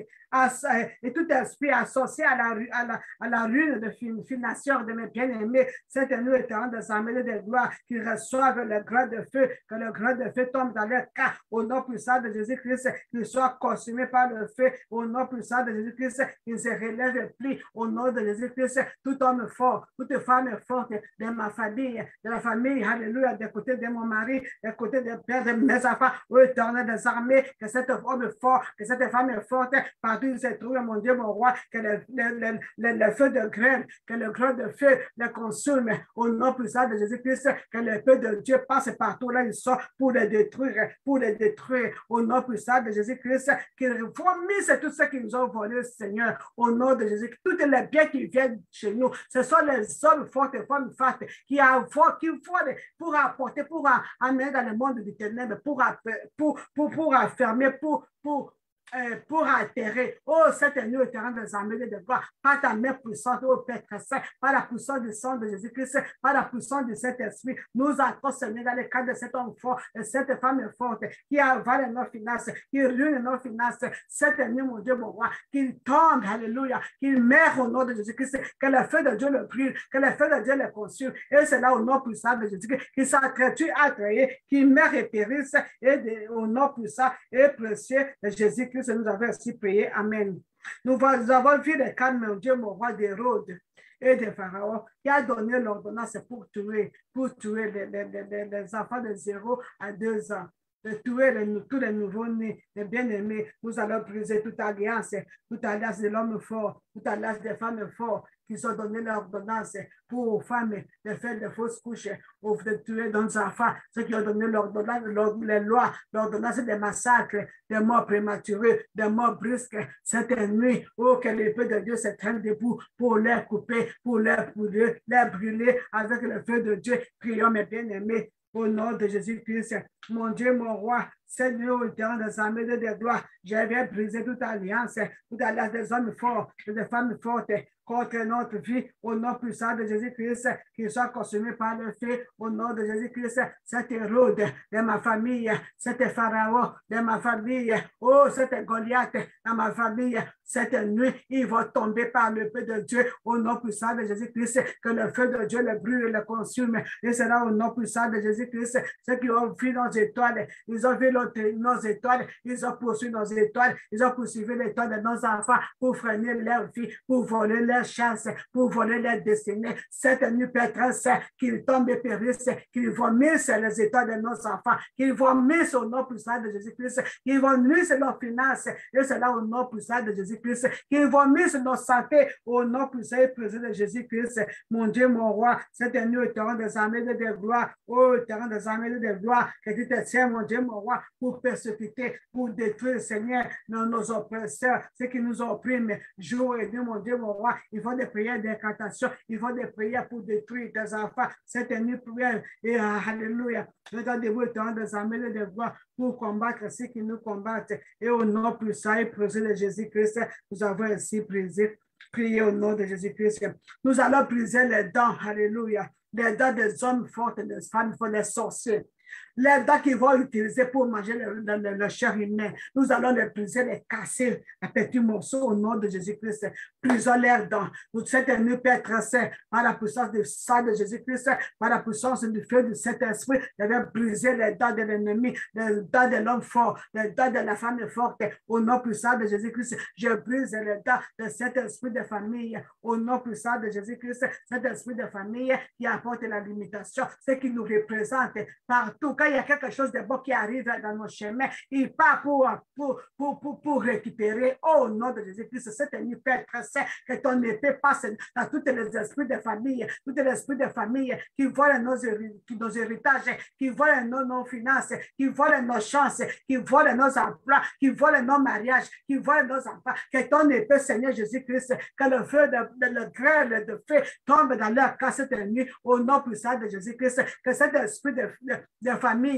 et tout esprit associé à la, à la, à la ruine de financière de mes bien-aimés, cette nuit éternelle des armées de gloire, qu'ils reçoivent le grain de feu, que le grain de feu tombe dans leur cas, au nom puissant de Jésus-Christ, qu'ils soient consumés par le feu, au nom puissant de Jésus-Christ, qu'ils se relèvent plus, au nom de Jésus-Christ, tout homme fort, toute femme forte de ma famille, de la famille, alléluia, des côtés de mon mari, des côtés des pères de mes enfants, au éternel des armées, que cet homme fort, que cette femme est forte, partout où se trouve, mon Dieu, mon roi, que le, le, le, le, le feu de graine, que le grain de feu le consume, au nom puissant de Jésus-Christ, que le feu de Dieu passe partout là, ils sont pour les détruire, pour les détruire, au nom puissant de Jésus-Christ, qu'ils vomissent tout ce qu'ils nous ont volé, Seigneur, au nom de Jésus, tous les biens qui viennent chez nous, ce sont les hommes forts et femmes fortes qui font, qui font pour apporter, pour amener dans le monde du ténèbre, pour, pour, pour, pour affermer, pour, pour, Euh, pour atterrir. Oh, cette nuit éternelle des armées de gloire, par ta main puissante, oh Père très saint, par la puissance du sang de Jésus-Christ, par la puissance de cet esprit, nous attendons, Seigneur, dans le cadre de cet homme fort, de cette femme forte, qui avale nos finances, qui ruine nos finances, cette nuit, mon Dieu, mon roi, qu'il tombe, alléluia, qu'il meurt au nom de Jésus-Christ, que le feu de Dieu le brûle, que le feu de Dieu le consume, et c'est là au nom puissant de Jésus-Christ, qu'il s'entretue à trahir, qu'il meurt et périsse, et de, au nom puissant et précieux de Jésus-Christ, nous avons ainsi prié. Amen. Nous avons vu le cas, mon Dieu, mon roi d'Hérode et de Pharaon, qui a donné l'ordonnance pour tuer, pour tuer les, les, les, les enfants de zéro à deux ans, de tuer les, tous les nouveaux-nés, les bien-aimés. Nous allons briser toute alliance, toute alliance de l'homme fort, toute alliance des femmes fortes, qui ont donné l'ordonnance pour aux femmes de faire de fausses couches ou de tuer nos enfants, ceux qui ont donné l'ordonnance, les lois, l'ordonnance des massacres, des morts prématurés, des morts brusques, cette nuit, oh, que l'épée de Dieu se traîne debout pour les couper, pour les brûler, les brûler avec le feu de Dieu. Prions, mes bien-aimés, au nom de Jésus-Christ, mon Dieu, mon roi, Seigneur, éternel des armées de gloire, je viens briser toute alliance, toute alliance des hommes forts, des femmes fortes, contre notre vie, au nom puissant de Jésus-Christ, qu'il soit consumé par le feu, au nom de Jésus-Christ, cet Hérode de ma famille, cet Pharaon de ma famille, oh, cet Goliath de ma famille, cette nuit, il va tomber par le feu de Dieu, au nom puissant de Jésus-Christ, que le feu de Dieu le brûle et le consume, et c'est là au nom puissant de Jésus-Christ, ceux qui ont vu nos étoiles, ils ont vu nos étoiles, ils ont poursuivi nos étoiles, ils ont poursuivi l'étoile de nos enfants pour freiner leur vie, pour voler leur chance, pour voler leur destinée. Cette nuit, Père très saint, qu'ils tombent et périssent, qu'ils vomissent les étoiles de nos enfants, qu'ils vomissent au nom puissant de Jésus-Christ, qu'ils vomissent nos finances, et c'est là au nom puissant de Jésus-Christ, qu'ils vomissent nos santé au nom puissant et présent de Jésus-Christ. Mon Dieu, mon roi, cette nuit, éternel des armées de gloire, oh, éternel des armées de gloire, que tu te tiens, mon Dieu, mon roi, pour persécuter, pour détruire, Seigneur, nos, nos oppresseurs, ceux qui nous oppriment, jour et nuit, mon Dieu, mon roi. Il faut des prières d'incantation, il faut des prières pour détruire tes enfants. Cette nuit, prière, et uh, alléluia. Regardez-vous, éternel des armées de gloire, pour combattre ceux qui nous combattent. Et au nom puissant et précieux de Jésus-Christ, nous avons ainsi brisé. Priez au nom de Jésus-Christ. Nous allons briser les dents, alléluia, les dents des hommes forts, des femmes fortes, des sorciers. Les dents qu'ils vont utiliser pour manger le, le, le, le chair humain, nous allons les briser, les casser à petits morceaux au nom de Jésus-Christ. Brisons leurs dents. Nous cette nuit, Père très saint, par la puissance du sang de Jésus-Christ, par la puissance du feu du Saint-Esprit, je vais briser les dents de l'ennemi, les dents de l'homme fort, les dents de la femme forte. Au nom puissant de Jésus-Christ, je brise les dents de cet esprit de famille. Au nom puissant de Jésus-Christ, cet esprit de famille qui apporte la limitation, ce qui nous représente partout. Quand il y a quelque chose de bon qui arrive dans nos chemins, il part pour, pour, pour, pour, pour récupérer. Au nom de Jésus-Christ, cette nuit, Père très saint, que ton épée passe dans tous les esprits de famille, tous les esprits de famille qui volent nos, nos héritages, qui volent nos, nos finances, qui volent nos chances, qui volent nos emplois, qui volent nos mariages, qui volent nos enfants. Que ton épée, Seigneur Jésus-Christ, que le feu de, de le grêle de feu tombe dans leur cas cette nuit, au nom puissant de Jésus-Christ, que cet esprit de, de, de famille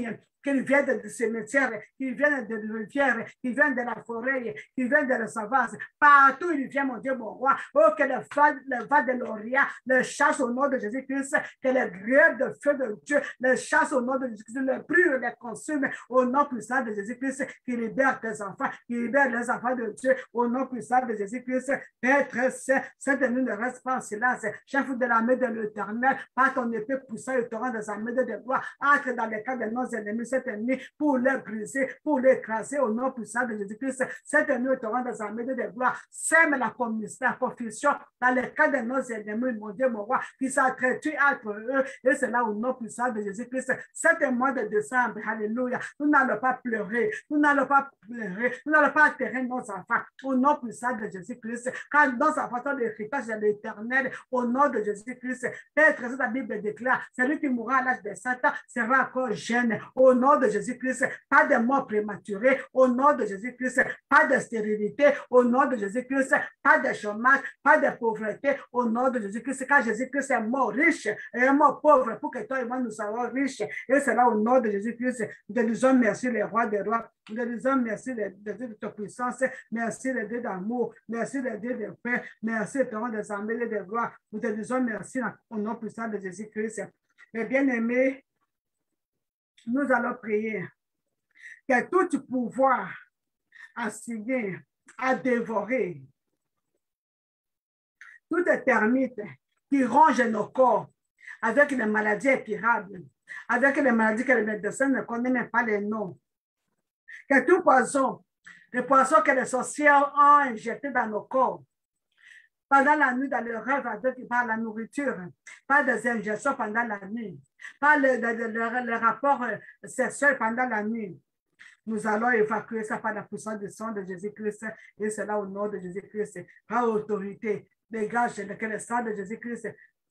qu'ils viennent du cimetière, qu'ils viennent de la rivière, qu'ils viennent de la forêt, qu'ils viennent de la savane. Partout ils viennent, mon Dieu, mon roi. Oh, que le vent, le vent de l'Orient le chasse au nom de Jésus-Christ, que le grêle de feu de Dieu le chasse au nom de Jésus-Christ, le brûle, le consume au nom puissant de Jésus-Christ, qui libère tes enfants, qui libère les enfants de Dieu au nom puissant de Jésus-Christ. Père très saint, Saint-Denis ne reste pas en silence. Chef de la main de l'Éternel, par ton épée poussant et torrent de sa main de gloire, entre dans les cas de nos ennemis cet ennemi pour les briser, pour les écraser au nom puissant de Jésus-Christ. Cet ennemi et torrent de sa main de gloire, sème la confusion dans les cas de nos ennemis, mon Dieu, mon roi, qui s'entretuent entre eux, et c'est là au nom puissant de Jésus-Christ. Cet mois de décembre, alléluia, nous n'allons pas pleurer, nous n'allons pas pleurer, nous n'allons pas atterrir nos enfants au nom puissant de Jésus-Christ, car dans sa façon d'héritage de l'Éternel, au nom de Jésus-Christ. Père, la Bible déclare, celui qui mourra à l'âge de sept ans sera encore jeune, au nom de Jésus-Christ. Pas de mort prématurée, au nom de Jésus-Christ. Pas de stérilité, au nom de Jésus-Christ. Pas de chômage, pas de pauvreté, au nom de Jésus-Christ, car Jésus-Christ est mort riche et est mort pauvre pour que toi et moi nous soyons riches. Et c'est là au nom de Jésus-Christ. Nous te disons merci, les rois des rois. Nous te disons merci, les dieux de ta puissance. Merci, les dieux d'amour. Merci, les dieux de paix. Merci, le torrent des armées et de gloire. Nous te disons merci au nom puissant de Jésus-Christ. Mes bien-aimés, nous allons prier que tout pouvoir assigné à dévorer toutes les termites qui rongent nos corps avec les maladies incurables, avec les maladies que les médecins ne connaissent même pas les noms. Que tout poison, les poissons que les sorcières ont injectés dans nos corps, pendant la nuit, dans le rêve, avec, par la nourriture, pas des injections pendant la nuit, pas le, le, le, le rapport sexuel pendant la nuit. Nous allons évacuer ça par la puissance du sang de Jésus-Christ, et c'est là au nom de Jésus-Christ, par autorité. Dégage que le sang de Jésus-Christ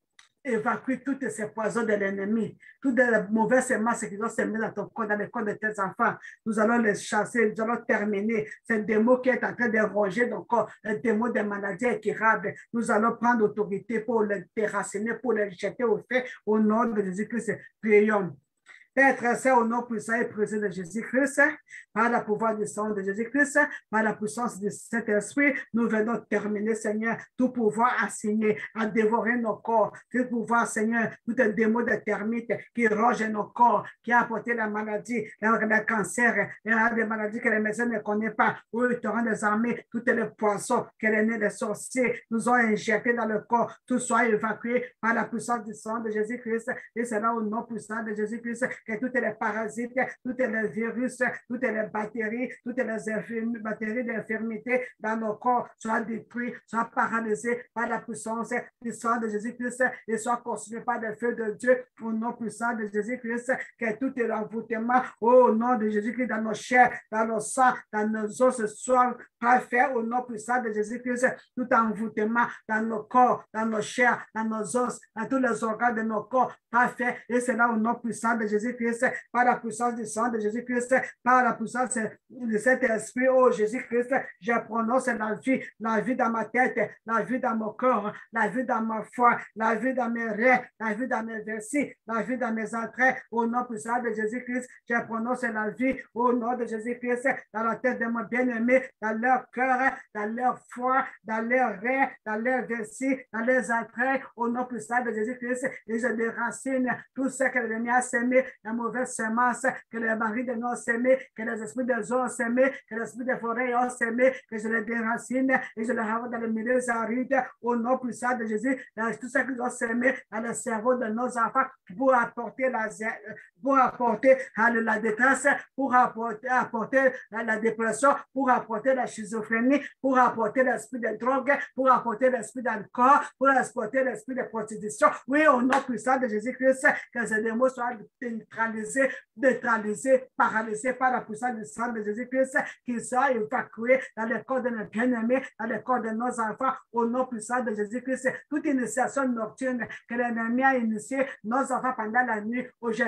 évacue tous ces poisons de l'ennemi, toutes les mauvaises semences qui ont semé dans ton corps, dans le corps de tes enfants. Nous allons les chasser, nous allons terminer. C'est un démon qui est en train de ronger ton corps, un démon de maladies incurables. Nous allons prendre autorité pour le déraciner, pour le jeter au feu, au nom de Jésus-Christ. Prions. Père très saint, au nom puissant et précieux de Jésus-Christ, par le pouvoir du sang de Jésus-Christ, par la puissance du Saint-Esprit, nous venons terminer, Seigneur, tout pouvoir assigné à dévorer nos corps, tout pouvoir, Seigneur, tout un démon de termites qui ronge nos corps, qui a apporté la maladie, le cancer, des maladies que les médecins ne connaissent pas, ou le torrent des armées, tous les poissons que les nez des sorciers nous ont injectés dans le corps, tout soit évacué par la puissance du sang de Jésus-Christ, et c'est là au nom puissant de Jésus-Christ que toutes les parasites, toutes les virus, toutes les bactéries, toutes les bactéries d'infirmité dans nos corps soient détruites, soient paralysées par la puissance du sang de Jésus-Christ et soient consumées par le feu de Dieu au nom puissant de Jésus-Christ, que tout est envoûtement au nom de Jésus-Christ dans nos chairs, dans nos sangs, dans nos os soit parfait au nom puissant de Jésus-Christ, tout envoûtement dans nos corps, dans nos chairs, dans nos os, dans tous les organes de nos corps, parfait, et c'est là au nom puissant de Jésus-Christ, par la puissance du sang de Jésus-Christ, par la puissance de cet esprit, oh Jésus-Christ, je prononce la vie, la vie dans ma tête, la vie dans mon corps, la vie dans ma foi, la vie dans mes reins, la vie dans mes vessie, la vie dans mes entrailles, au nom puissant de Jésus-Christ, je prononce la vie, au nom de Jésus-Christ, dans la tête de mon bien-aimé, dans leur cœur, dans leur foi, dans leurs reins, dans leurs vessie, dans leurs entrailles, au nom puissant de Jésus-Christ, et je déracine tout ce que l'ennemi a sémé, la mauvaise semence que les maris de nous ont sémé, que les esprits des eaux ont sémé, que les esprits des forêts ont sémé, que je les déracine et je les renvoie dans les milieux arides au nom puissant de Jésus, dans tout ce qu'ils ont sémé dans le cerveau de nos enfants pour apporter la, pour apporter la détresse, pour apporter, apporter la dépression, pour apporter la schizophrénie, pour apporter l'esprit de drogue, pour apporter l'esprit d'alcool, pour apporter l'esprit de prostitution. Oui, au nom puissant de Jésus-Christ, que ces démons soient neutralisés, neutralisés, paralysés par la puissance du sang de Jésus-Christ, qu'ils soient évacués dans le corps de nos bien-aimés, dans le corps de nos enfants, au nom puissant de Jésus-Christ. Toute initiation nocturne que l'ennemi a initiée, nos enfants pendant la nuit, où j'aimerais faire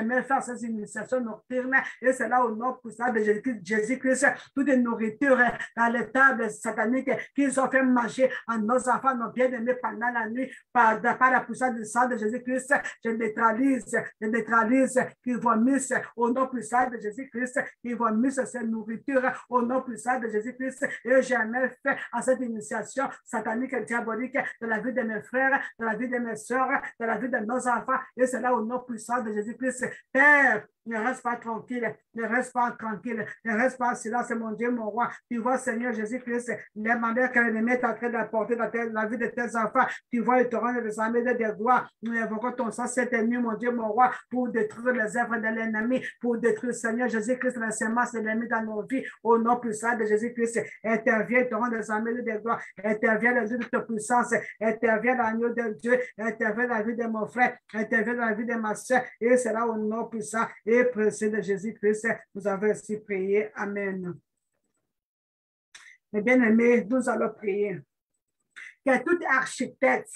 ces initiations nocturnes. Et c'est là au nom puissant de Jésus-Christ, toute nourriture dans les tables sataniques qu'ils ont fait manger à nos enfants, nos bien-aimés pendant la nuit, par, par la puissance du sang de Jésus-Christ, je neutralise, je neutralise, qu'ils vomissent au nom puissant de Jésus-Christ, qu'ils vomissent cette nourriture au nom puissant de Jésus-Christ. Et jamais fait à cette initiation satanique et diabolique de la vie de mes frères, de la vie de mes soeurs, de la vie de nos enfants. Et c'est là au nom puissant de Jésus-Christ. Père, ne reste pas tranquille, ne reste pas tranquille, ne reste pas en silence, mon Dieu, mon roi. Tu vois, Seigneur Jésus-Christ, les manières que l'ennemi est en train d'apporter dans la vie de tes enfants. Tu vois le torrent des armées de des gloires. Nous invoquons ton sang cette nuit, mon Dieu, mon roi, pour détruire les œuvres de l'ennemi, pour détruire, Seigneur Jésus-Christ, la sémence de l'ennemi dans nos vies. Au nom puissant de Jésus-Christ, intervient le torrent des armées de des gloires, intervient le Dieu de ta puissance, intervient l'agneau de Dieu, intervient dans la vie de mon frère, intervient dans la vie de ma soeur, et c'est là au nom puissant et précieux de Jésus-Christ, nous avons ainsi prié. Amen. Mes bien-aimés, nous allons prier. Que tout architecte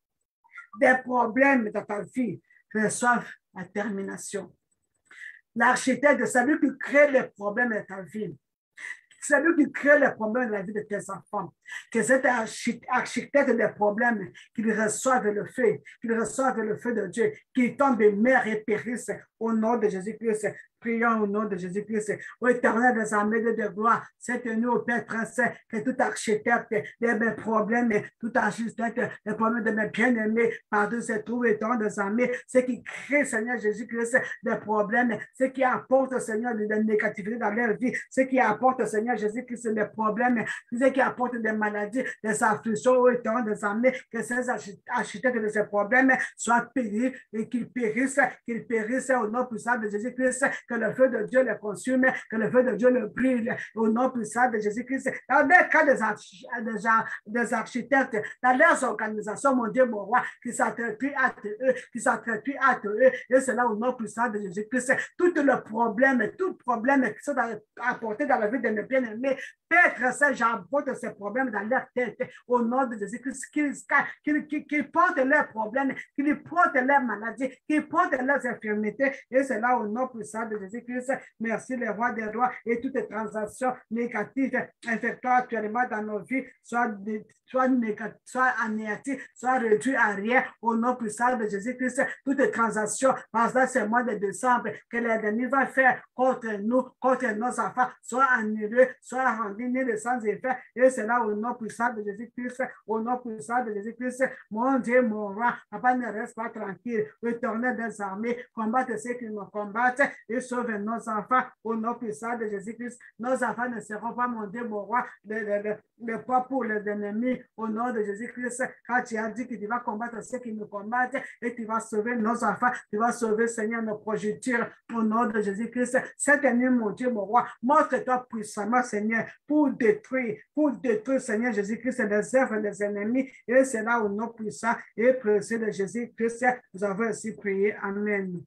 des problèmes dans ta vie reçoive la termination. L'architecte, c'est lui qui crée les problèmes dans ta vie. C'est lui qui crée les problèmes dans la vie de tes enfants. Que cet architecte des problèmes, qu'il reçoive le feu, qu'il reçoive le feu de Dieu, qu'il tombe de mer et périsse au nom de Jésus-Christ. Prions au nom de Jésus-Christ. Ô Éternel des armées de gloire, cette nuit au Père très saint, que tout architecte de mes problèmes, tout architecte des problèmes de mes bien-aimés, par-dessus se trouve Éternel des armées, ce qui crée, Seigneur Jésus-Christ, des problèmes, ce qui apporte, Seigneur, de la négativité dans leur vie, ce qui apporte, Seigneur Jésus-Christ, des problèmes, ce qui apporte des maladies, des afflictions, ô Éternel des armées, que ces architectes de ces problèmes soient péris et qu'ils périssent, qu'ils périssent au nom puissant de Jésus-Christ, que le feu de Dieu les consume, que le feu de Dieu le brûle au nom puissant de Jésus-Christ. Dans les cas des, arch des, des architectes, dans leurs organisations, mon Dieu, mon roi, qui s'entretuent à eux, qui s'entretuent à eux, et c'est là au nom puissant de Jésus-Christ. Tout le problème, tout problème qui sont apportés dans la vie de mes bien-aimés, Père Saint, j'apporte ces problèmes dans leur tête, au nom de Jésus-Christ, qu'ils qu'ils, qu'ils, qu'ils portent leurs problèmes, qu'ils portent leurs maladies, qu'ils portent leurs infirmités, et c'est là au nom puissant de Jésus-Christ. Merci, les rois des rois, et toutes les transactions négatives infectoires actuellement dans nos vies, soit, soit, soit anéanties, soit réduites à rien, au nom puissant de Jésus-Christ. Toutes les transactions, parce que c'est le mois de décembre, que l'ennemi va faire contre nous, contre nos enfants, soit annulées, soit rendues de sans effet, et c'est là au nom puissant de Jésus-Christ, au nom puissant de Jésus-Christ, mon Dieu, mon roi, papa ne reste pas tranquille, retournez des armées, combattez ceux qui nous combattent, et sauve nos enfants au nom puissant de Jésus-Christ. Nos enfants ne seront pas, mon Dieu, mon roi, le, le, le, le poids pour les ennemis au nom de Jésus-Christ. Quand tu as dit que tu vas combattre ceux qui nous combattent et tu vas sauver nos enfants, tu vas sauver, Seigneur, nos progétures au nom de Jésus-Christ. Cette nuit, mon Dieu, mon roi, montre-toi puissamment, Seigneur, pour détruire, pour détruire, Seigneur Jésus-Christ, les œuvres des ennemis. Et c'est là au nom puissant et précieux de Jésus-Christ, nous avons ainsi prié. Amen.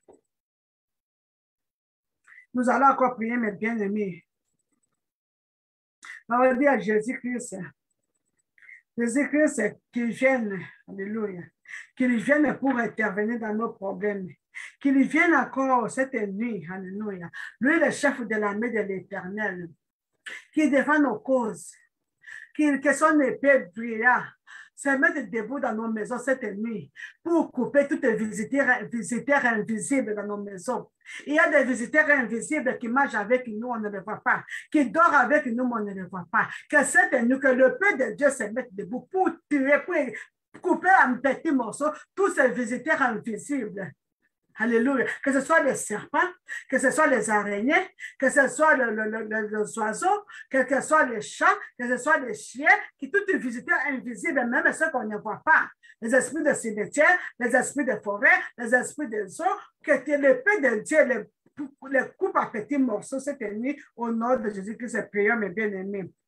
Nous allons encore prier, mes bien-aimés. On va dire à Jésus-Christ, Jésus-Christ, qu'il vienne, alléluia, qu'il vienne pour intervenir dans nos problèmes, qu'il vienne encore cette nuit, alléluia. Lui, le chef de l'armée de l'Éternel, qui défend nos causes, qu'il que son épée brilla, se mettre debout dans nos maisons cette nuit pour couper toutes les visiteurs, visiteurs invisibles dans nos maisons. Il y a des visiteurs invisibles qui marchent avec nous, on ne les voit pas, qui dorment avec nous, on ne les voit pas. Que cette nuit, que le peu de Dieu se mette debout pour tuer, pour couper en petits morceaux tous ces visiteurs invisibles. Alléluia. Que ce soit les serpents, que ce soit les araignées, que ce soit le, le, le, les oiseaux, que ce soit les chats, que ce soit les chiens, qui tous les visiteurs invisibles, même ceux qu'on ne voit pas. Les esprits de cimetière, les esprits de forêt, les esprits des eaux, que l'épée de Dieu les, les coupe à petits morceaux cette nuit au nom de Jésus-Christ, prions mes bien-aimés.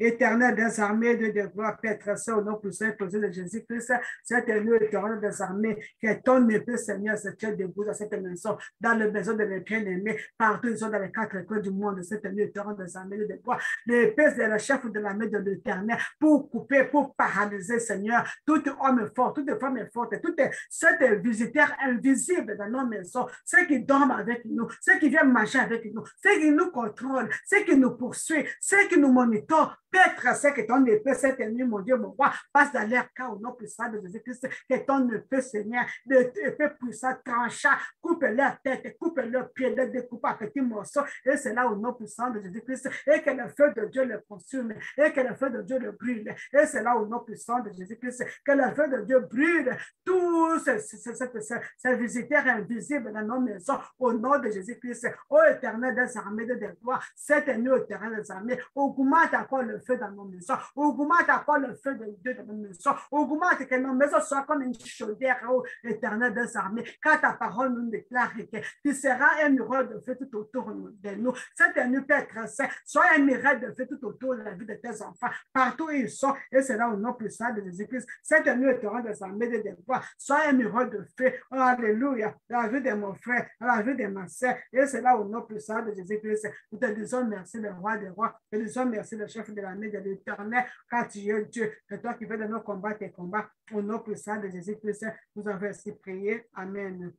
Éternel des armées, Dieu de gloire, Père très saint, au nom puissant et posé de Jésus-Christ, cette nuit, éternel des armées, que ton épée, Seigneur, se tient debout dans cette maison, dans le maison de mes bien-aimés, partout, ils sont dans les quatre coins du monde, cette nuit, éternel des armées, Dieu de gloire. L'épée, c'est le chef de l'armée de l'Éternel, pour couper, pour paralyser, Seigneur, tout homme fort, toute femme forte, tout cet visiteur invisible dans nos maisons, ceux qui dorment avec nous, ceux qui viennent manger avec nous, ceux qui nous contrôlent, ceux qui nous poursuivent, ceux qui nous monitorent, Père, c'est que ton épée, cette nuit, mon Dieu, mon roi, passe dans l'air car au nom puissant de Jésus-Christ, que ton épée, Seigneur, l'épée puissante, trancha, coupe leur tête, coupe leurs pieds, les découpe à petits morceaux, et c'est là au nom puissant de Jésus-Christ, et que le feu de Dieu le consume, et que le feu de Dieu le brûle, et c'est là au nom puissant de Jésus-Christ, que le feu de Dieu brûle tous ces, ces, ces, ces, ces visiteurs invisibles dans nos maisons, au nom de Jésus-Christ, ô éternel des armées de gloire, cette nuit, éternel des armées, augmente encore le feu dans nos maisons, augmente encore le feu de Dieu dans nos maisons, augmente que nos maisons soient comme une chaudière, ô éternel des armées, car ta parole nous déclare que tu seras un miroir de feu tout autour de nous. Cette nuit, Père très saint, sois un miroir de feu tout autour de la vie de tes enfants, partout où ils sont, et c'est là au nom puissant de Jésus-Christ. Cette nuit, éternel des armées de gloire, sois un miroir de feu, oh, alléluia, dans la vie de mon frère, dans la vie de ma sœur, et c'est là au nom puissant de Jésus-Christ. Nous te disons merci, le roi des rois, nous te disons merci, le chef de l'armée de l'Éternel, car tu es Dieu, c'est toi qui fais de nos combats tes combats, au nom puissant de Jésus-Christ, nous avons ainsi prié. Amen.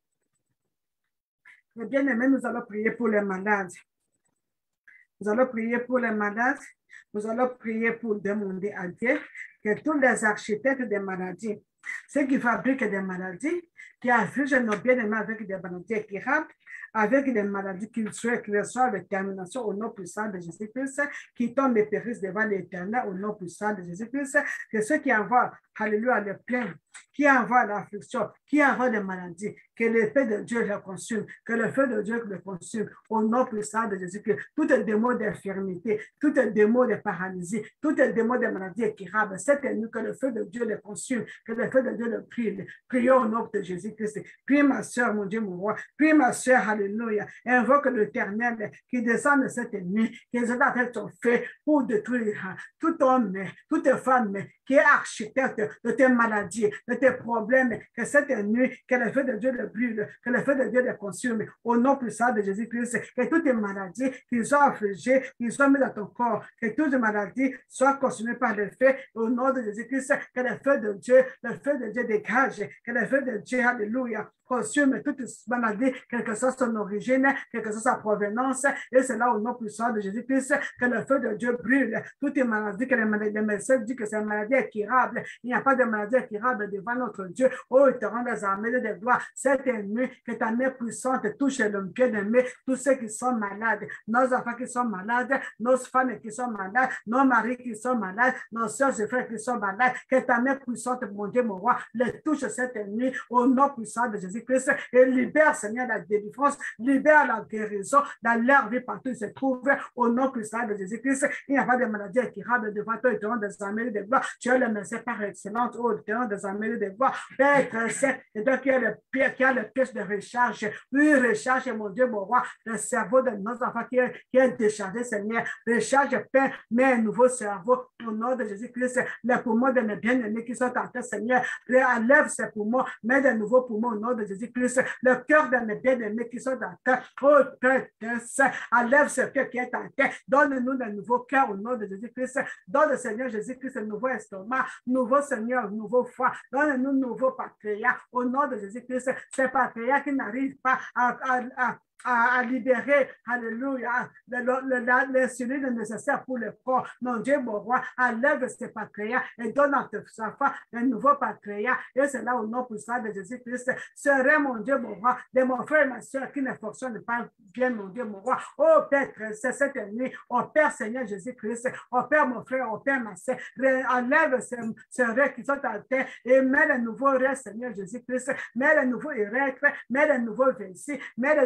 Mais bien aimé, nous allons prier pour les malades. Nous allons prier pour les malades. Nous allons prier pour demander à Dieu que tous les architectes des maladies, ceux qui fabriquent des maladies, qui affligent nos bien-aimés avec des maladies incurables, avec des maladies qu'ils souhaitent qu'ils reçoivent de termination au nom puissant de Jésus-Christ, qui tombent et périssent devant l'Éternel au nom puissant de Jésus-Christ, que ceux qui envoient, alléluia, les plaintes, qui envoient l'affliction, qui envoient des maladies, que l'épée de Dieu les consume, que le feu de Dieu les consume au nom puissant de Jésus-Christ. Tout est démon d'infirmité, tout est démon de paralysie, tout est démon de maladies incurables, c'est nous que le feu de Dieu les consume, que le feu de Dieu les brûle. Prions au nom de Jésus-Christ. Prie ma soeur, mon Dieu, mon roi. Prie ma soeur, alléluia. Invoque l'Éternel qui descend de cette nuit, qui est avec ton feu pour détruire tout homme, toute femme qui est architecte de tes maladies, de tes problèmes, que cette nuit, que le feu de Dieu le brûle, que le feu de Dieu le consume, au nom puissant de Jésus-Christ, que toutes les maladies qui sont affligées, qui sont mises dans ton corps, que toutes les maladies soient consumées par le feu, au nom de Jésus-Christ, que le feu de Dieu, le feu de Dieu dégage, que le feu de Dieu, alléluia, consume toute maladie, quelle que soit son origine, quelle que soit sa provenance, et c'est là au nom puissant de Jésus-Christ que le feu de Dieu brûle. Toutes les maladies que les, maladies, les médecins disent que c'est une maladie incurable, il n'y a pas de maladie incurable devant notre Dieu. Oh, éternel des armées de gloire, cette nuit, que ta main puissante touche l'homme bien-aimé, tous ceux qui sont malades, nos enfants qui sont malades, nos femmes qui sont malades, nos maris qui sont malades, nos soeurs et frères qui sont malades, que ta main puissante, mon Dieu, mon roi, les touche cette nuit au nom puissant de Jésus-Christ et libère, Seigneur, la délivrance, libère la guérison dans leur vie partout où ils se trouvent au nom puissant de Jésus-Christ. Il n'y a pas de maladie incurable devant toi, éternel des armées de gloire. Tu es le médecin par excellence, oh, éternel des armées de gloire. Père très saint, et toi qui as le piège, qui a le piège de recharge, oui, recharge, mon Dieu, mon roi, le cerveau de nos enfants qui est, qui est déchargé, Seigneur. Recharge, Père, mets un nouveau cerveau au nom de Jésus-Christ. Les poumons de mes bien-aimés qui sont en terre, Seigneur, enlève ces poumons, mets de nouveaux poumons au nom de Jésus-Christ. Le cœur de mes bien-aimés qui sont en terre, oh Père Saint, enlève ce cœur qui est en terre. Donne-nous de nouveaux cœurs au nom de Jésus-Christ. Donne le Seigneur Jésus-Christ un nouveau estomac, nouveau Seigneur, nouveau foie. Donne-nous un nouveau pancréas au nom de Jésus-Christ. Ces pancréas qui n'arrivent pas à, à, à À, à libérer, alléluia, l'insuline nécessaire pour le corps. Mon Dieu, mon roi, enlève ce pancréas et donne à tes enfants un nouveau pancréas. Et c'est là au nom puissant de Jésus-Christ. Serait, mon Dieu, mon roi, de mon frère et ma soeur qui ne fonctionnent pas bien, mon Dieu, mon roi. Oh Père, c'est cette nuit, oh Père Seigneur Jésus-Christ, oh Père, mon frère, oh Père, ma soeur, enlève ces, ces rêves qui sont à terre et mets le nouveau rêve, Seigneur Jésus-Christ, mets le nouveau érect, mets le nouveau vessie, mets le nouveau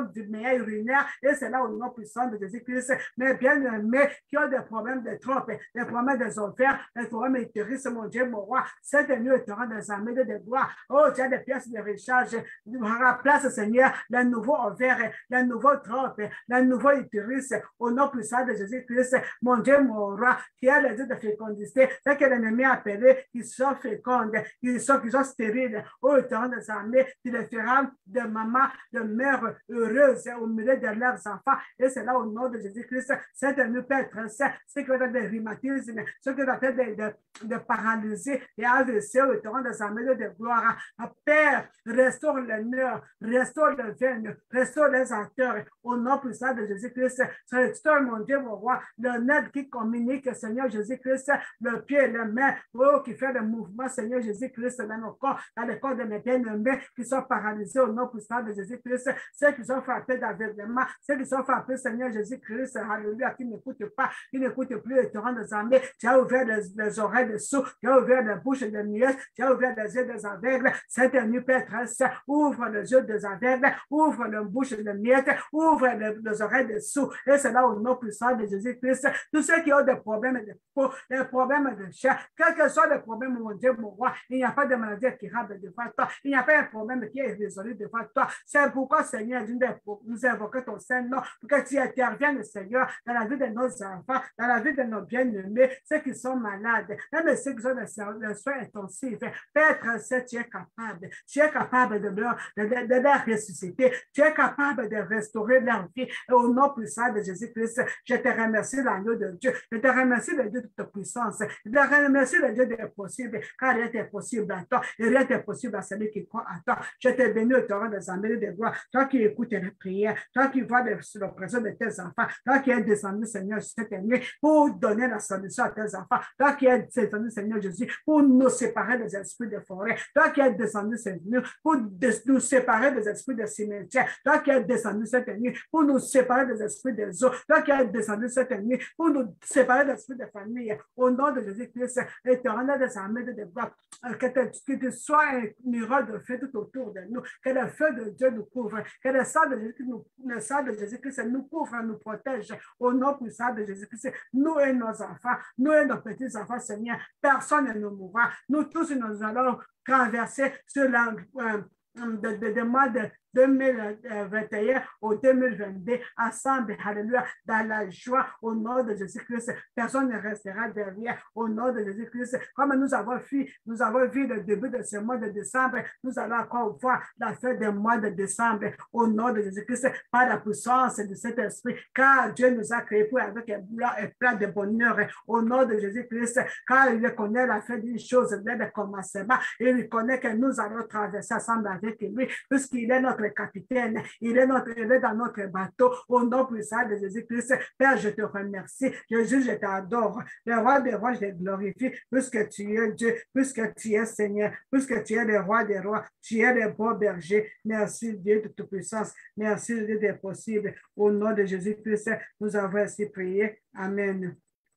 du meilleur urinaire, et c'est là au nom puissant de Jésus-Christ. Mais bien aimés, qui ont des problèmes de trompe, des problèmes des ovaires, des problèmes utérus, mon Dieu, mon roi, cette nuit, tu auras des armées de gloire. Oh, tu as des pièces de recharge. Remplace, Seigneur, les nouveaux ovaires, les nouveaux trompes, les nouveaux utérus, au nom puissant de Jésus-Christ, mon Dieu, mon roi, qui a les yeux de fécondité, c'est que l'ennemi a appelé, qu'ils sont fécondes, qu'ils sont, qu'ils sont stériles. Oh, tu auras des armées, tu les feras de maman, de mère heureuse au milieu de leurs enfants. Et c'est là, au nom de Jésus-Christ, cette nuit peut être sain, ceux qui ont des rhumatismes, ceux qui ont des de, de, de paralysie et A V C, au torrent des armées de gloire. Père, restaure les nerfs, restaure les veines, restaure les artères, au nom puissant de Jésus-Christ. Restaure, mon Dieu, mon roi, le nez qui communique, Seigneur Jésus-Christ, le pied, les mains, oh, qui fait le mouvement, Seigneur Jésus-Christ, dans nos corps, dans les corps de mes bien-aimés qui sont paralysés au nom puissant de Jésus-Christ, ceux qui sont frappés d'aveuglement, ceux qui sont frappés, Seigneur Jésus-Christ, alléluia, qui n'écoutent pas, qui n'écoutent plus le torrent des armées. Tu as ouvert les, les oreilles des sourds, tu as ouvert les bouches des muettes, tu as ouvert les yeux des aveugles. Cette nuit, Père très saint, ouvre les yeux des aveugles, ouvre les bouches des muettes, ouvre les, les oreilles des sourds. Et c'est là au nom puissant de Jésus-Christ. Tous ceux qui ont des problèmes de peau, des problèmes de chair, quels que soient les problèmes, mon Dieu, mon roi, il n'y a pas de maladie incurable devant toi. Il n'y a pas un problème qui est résolu devant toi. C'est pourquoi, Seigneur, nous invoquons ton Saint-Nom pour que tu interviennes, Seigneur, dans la vie de nos enfants, dans la vie de nos bien-aimés, ceux qui sont malades, même ceux qui ont des soins intensifs. Père très saint, tu es capable. Tu es capable de leur, de, de, de leur ressusciter. Tu es capable de restaurer leur vie. Et au nom puissant de Jésus-Christ, je te remercie, l'agneau de Dieu. Je te remercie, le Dieu de ta puissance. Je te remercie, le Dieu des possibles, car rien n'est possible à toi. Et rien n'est possible à celui qui croit à toi. Je te bénis au torrent des armées de gloire. Toi qui écoutes les prières, toi qui vois l'oppression de tes enfants, toi qui es descendu, Seigneur, cette nuit pour donner la solution à tes enfants, toi qui es descendu, Seigneur Jésus, pour nous séparer des esprits de forêt, toi qui es descendu, Seigneur, pour nous séparer des esprits de cimetière, toi qui es descendu cette nuit pour nous séparer des esprits des eaux, toi qui es descendu cette nuit pour nous séparer des esprits de famille, au nom de Jésus-Christ, et te rendre des armées de gloire, que tu sois un miroir de feu tout autour de nous, que le feu de Dieu nous couvre, que le sang de Jésus-Christ nous, le sang de Jésus-Christ nous couvre, nous protège, au nom puissant de Jésus-Christ, nous et nos enfants, nous et nos petits-enfants, Seigneur, personne ne nous mourra, nous tous nous allons traverser sur la, euh, de, de, de mois de deux mille vingt et un au deux mille vingt-deux, ensemble, alléluia, dans la joie, au nom de Jésus-Christ. Personne ne restera derrière, au nom de Jésus-Christ. Comme nous avons vu, nous avons vu le début de ce mois de décembre, nous allons encore voir la fin du mois de décembre, au nom de Jésus-Christ, par la puissance de cet esprit, car Dieu nous a créés pour avec un plan de bonheur, au nom de Jésus-Christ, car il connaît la fin d'une chose dès le commencement, et il connaît que nous allons traverser ensemble avec lui, puisqu'il est notre capitaine, il est, notre, il est dans notre bateau, au nom puissant de Jésus-Christ. Père, je te remercie, Jésus, je t'adore, le roi des rois, je te glorifie, puisque tu es Dieu, puisque tu es Seigneur, puisque tu es le roi des rois, tu es le bon berger. Merci Dieu de toute puissance, merci Dieu des possibles, au nom de Jésus-Christ, nous avons ainsi prié. Amen.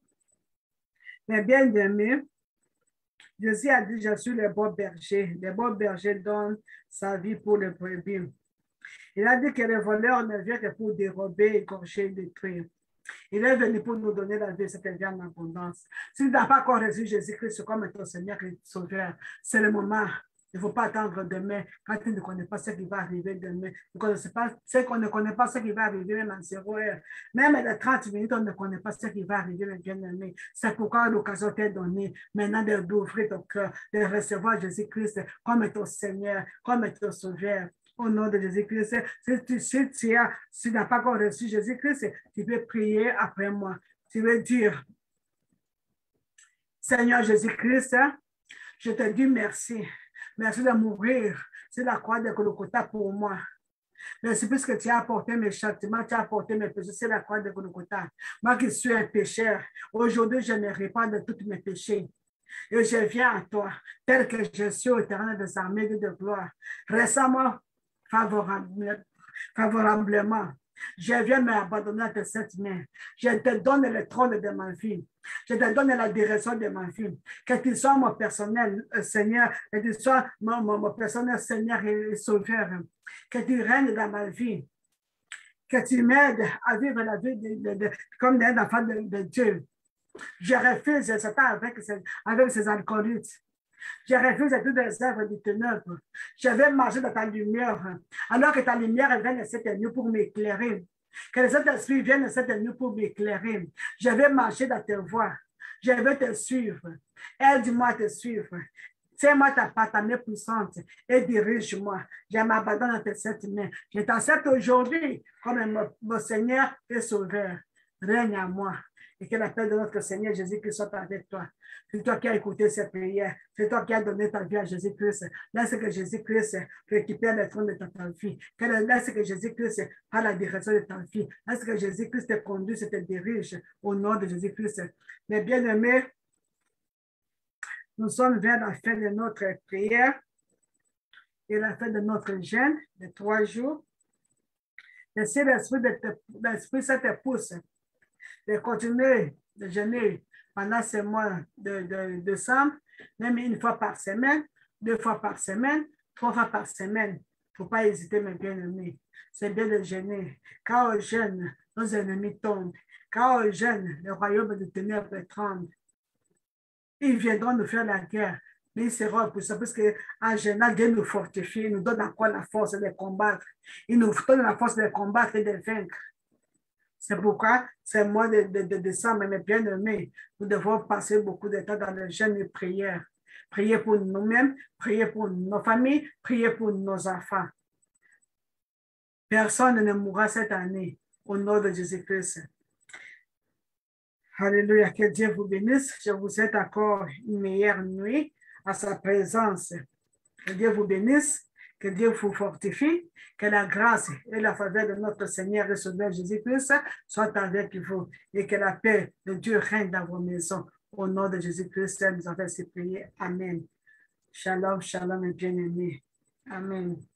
Mais bien aimé, Jésus a dit, je suis le bon berger. Le bon berger donne sa vie pour le brebis. Il a dit que le voleur ne vient que pour dérober, égorger, détruire. Il est venu pour nous donner la vie, cette vie en abondance. Si tu n'as pas encore reçu Jésus-Christ comme ton Seigneur et Sauveur, c'est le moment. Il ne faut pas attendre demain quand tu ne connais pas ce qui va arriver demain. C'est qu'on ne connaît pas ce qui va arriver même en zéro heure. Même à trente minutes, on ne connaît pas ce qui va arriver, mes bien-aimés. C'est pourquoi l'occasion t'est donnée maintenant d'ouvrir ton cœur, de recevoir Jésus-Christ comme ton Seigneur, comme ton Sauveur. Au nom de Jésus-Christ, si tu, si tu as, si tu n'as pas encore reçu Jésus-Christ, tu peux prier après moi. Tu veux dire, Seigneur Jésus-Christ, je te dis merci. Merci de mourir sur la croix de Golgotha pour moi. Merci puisque tu as apporté mes châtiments, tu as apporté mes péchés sur la croix de Golgotha. Moi qui suis un pécheur, aujourd'hui je me répands de tous mes péchés. Et je viens à toi, tel que je suis au terrain des armées de gloire. Récemment, favorable, favorablement, je viens m'abandonner à tes sept mains. Je te donne le trône de ma vie. Je te donne la direction de ma vie. Que tu sois mon personnel, euh, Seigneur, que tu sois mon, mon, mon personnel, Seigneur et Sauveur. Que tu règnes dans ma vie. que tu m'aides à vivre la vie de, de, de, comme un enfant de, de Dieu. Je refuse Satan avec ses, avec ses alcoolites. Je refuse toutes les œuvres du ténèbre. Je vais marcher dans ta lumière, alors que ta lumière vient de cette nuit pour m'éclairer. Que les autres esprits viennent de cette nuit pour m'éclairer. Je vais marcher dans tes voies. Je vais te suivre. Aide-moi à te suivre. Tiens-moi ta, ta main puissante et dirige-moi. Je m'abandonne dans tes sept mains. Je t'accepte aujourd'hui comme mon, mon Seigneur et Sauveur. Règne à moi. Et que la paix de notre Seigneur Jésus-Christ soit avec toi. C'est toi qui as écouté ces prières. C'est toi qui as donné ta vie à Jésus-Christ. Laisse que Jésus-Christ récupère le trône de ta, ta vie. Laisse que Jésus-Christ prenne la direction de ta vie. Laisse que Jésus-Christ te conduise et te dirige au nom de Jésus-Christ. Mes bien-aimés, nous sommes vers la fin de notre prière et la fin de notre jeûne de trois jours. Laissez l'Esprit de l'Esprit ça te pousse de continuer de jeûner pendant ces mois de, de, de décembre, même une fois par semaine, deux fois par semaine, trois fois par semaine. Il ne faut pas hésiter, mes bien-aimés. C'est bien de jeûner. Quand on jeûne, nos ennemis tombent. Quand on jeûne, le royaume de ténèbres tremble. Ils viendront nous faire la guerre, mais ils seront pour ça, parce qu'en jeûnant, Dieu nous fortifie, il nous donne encore la force de combattre. Il nous donne la force de combattre et de vaincre. C'est pourquoi, c'est mois de, de, de décembre, mes bien-aimés, nous devons passer beaucoup de temps dans le jeûne et prière. Prier pour nous-mêmes, prier pour nos familles, prier pour nos enfants. Personne ne mourra cette année au nom de Jésus-Christ. Alléluia, que Dieu vous bénisse. Je vous souhaite encore une meilleure nuit à sa présence. Que Dieu vous bénisse, que Dieu vous fortifie, que la grâce et la faveur de notre Seigneur et Sauveur Jésus-Christ soient avec vous et que la paix de Dieu règne dans vos maisons. Au nom de Jésus-Christ, nous avons ainsi prié. Amen. Shalom, shalom, mes bien-aimés. Amen.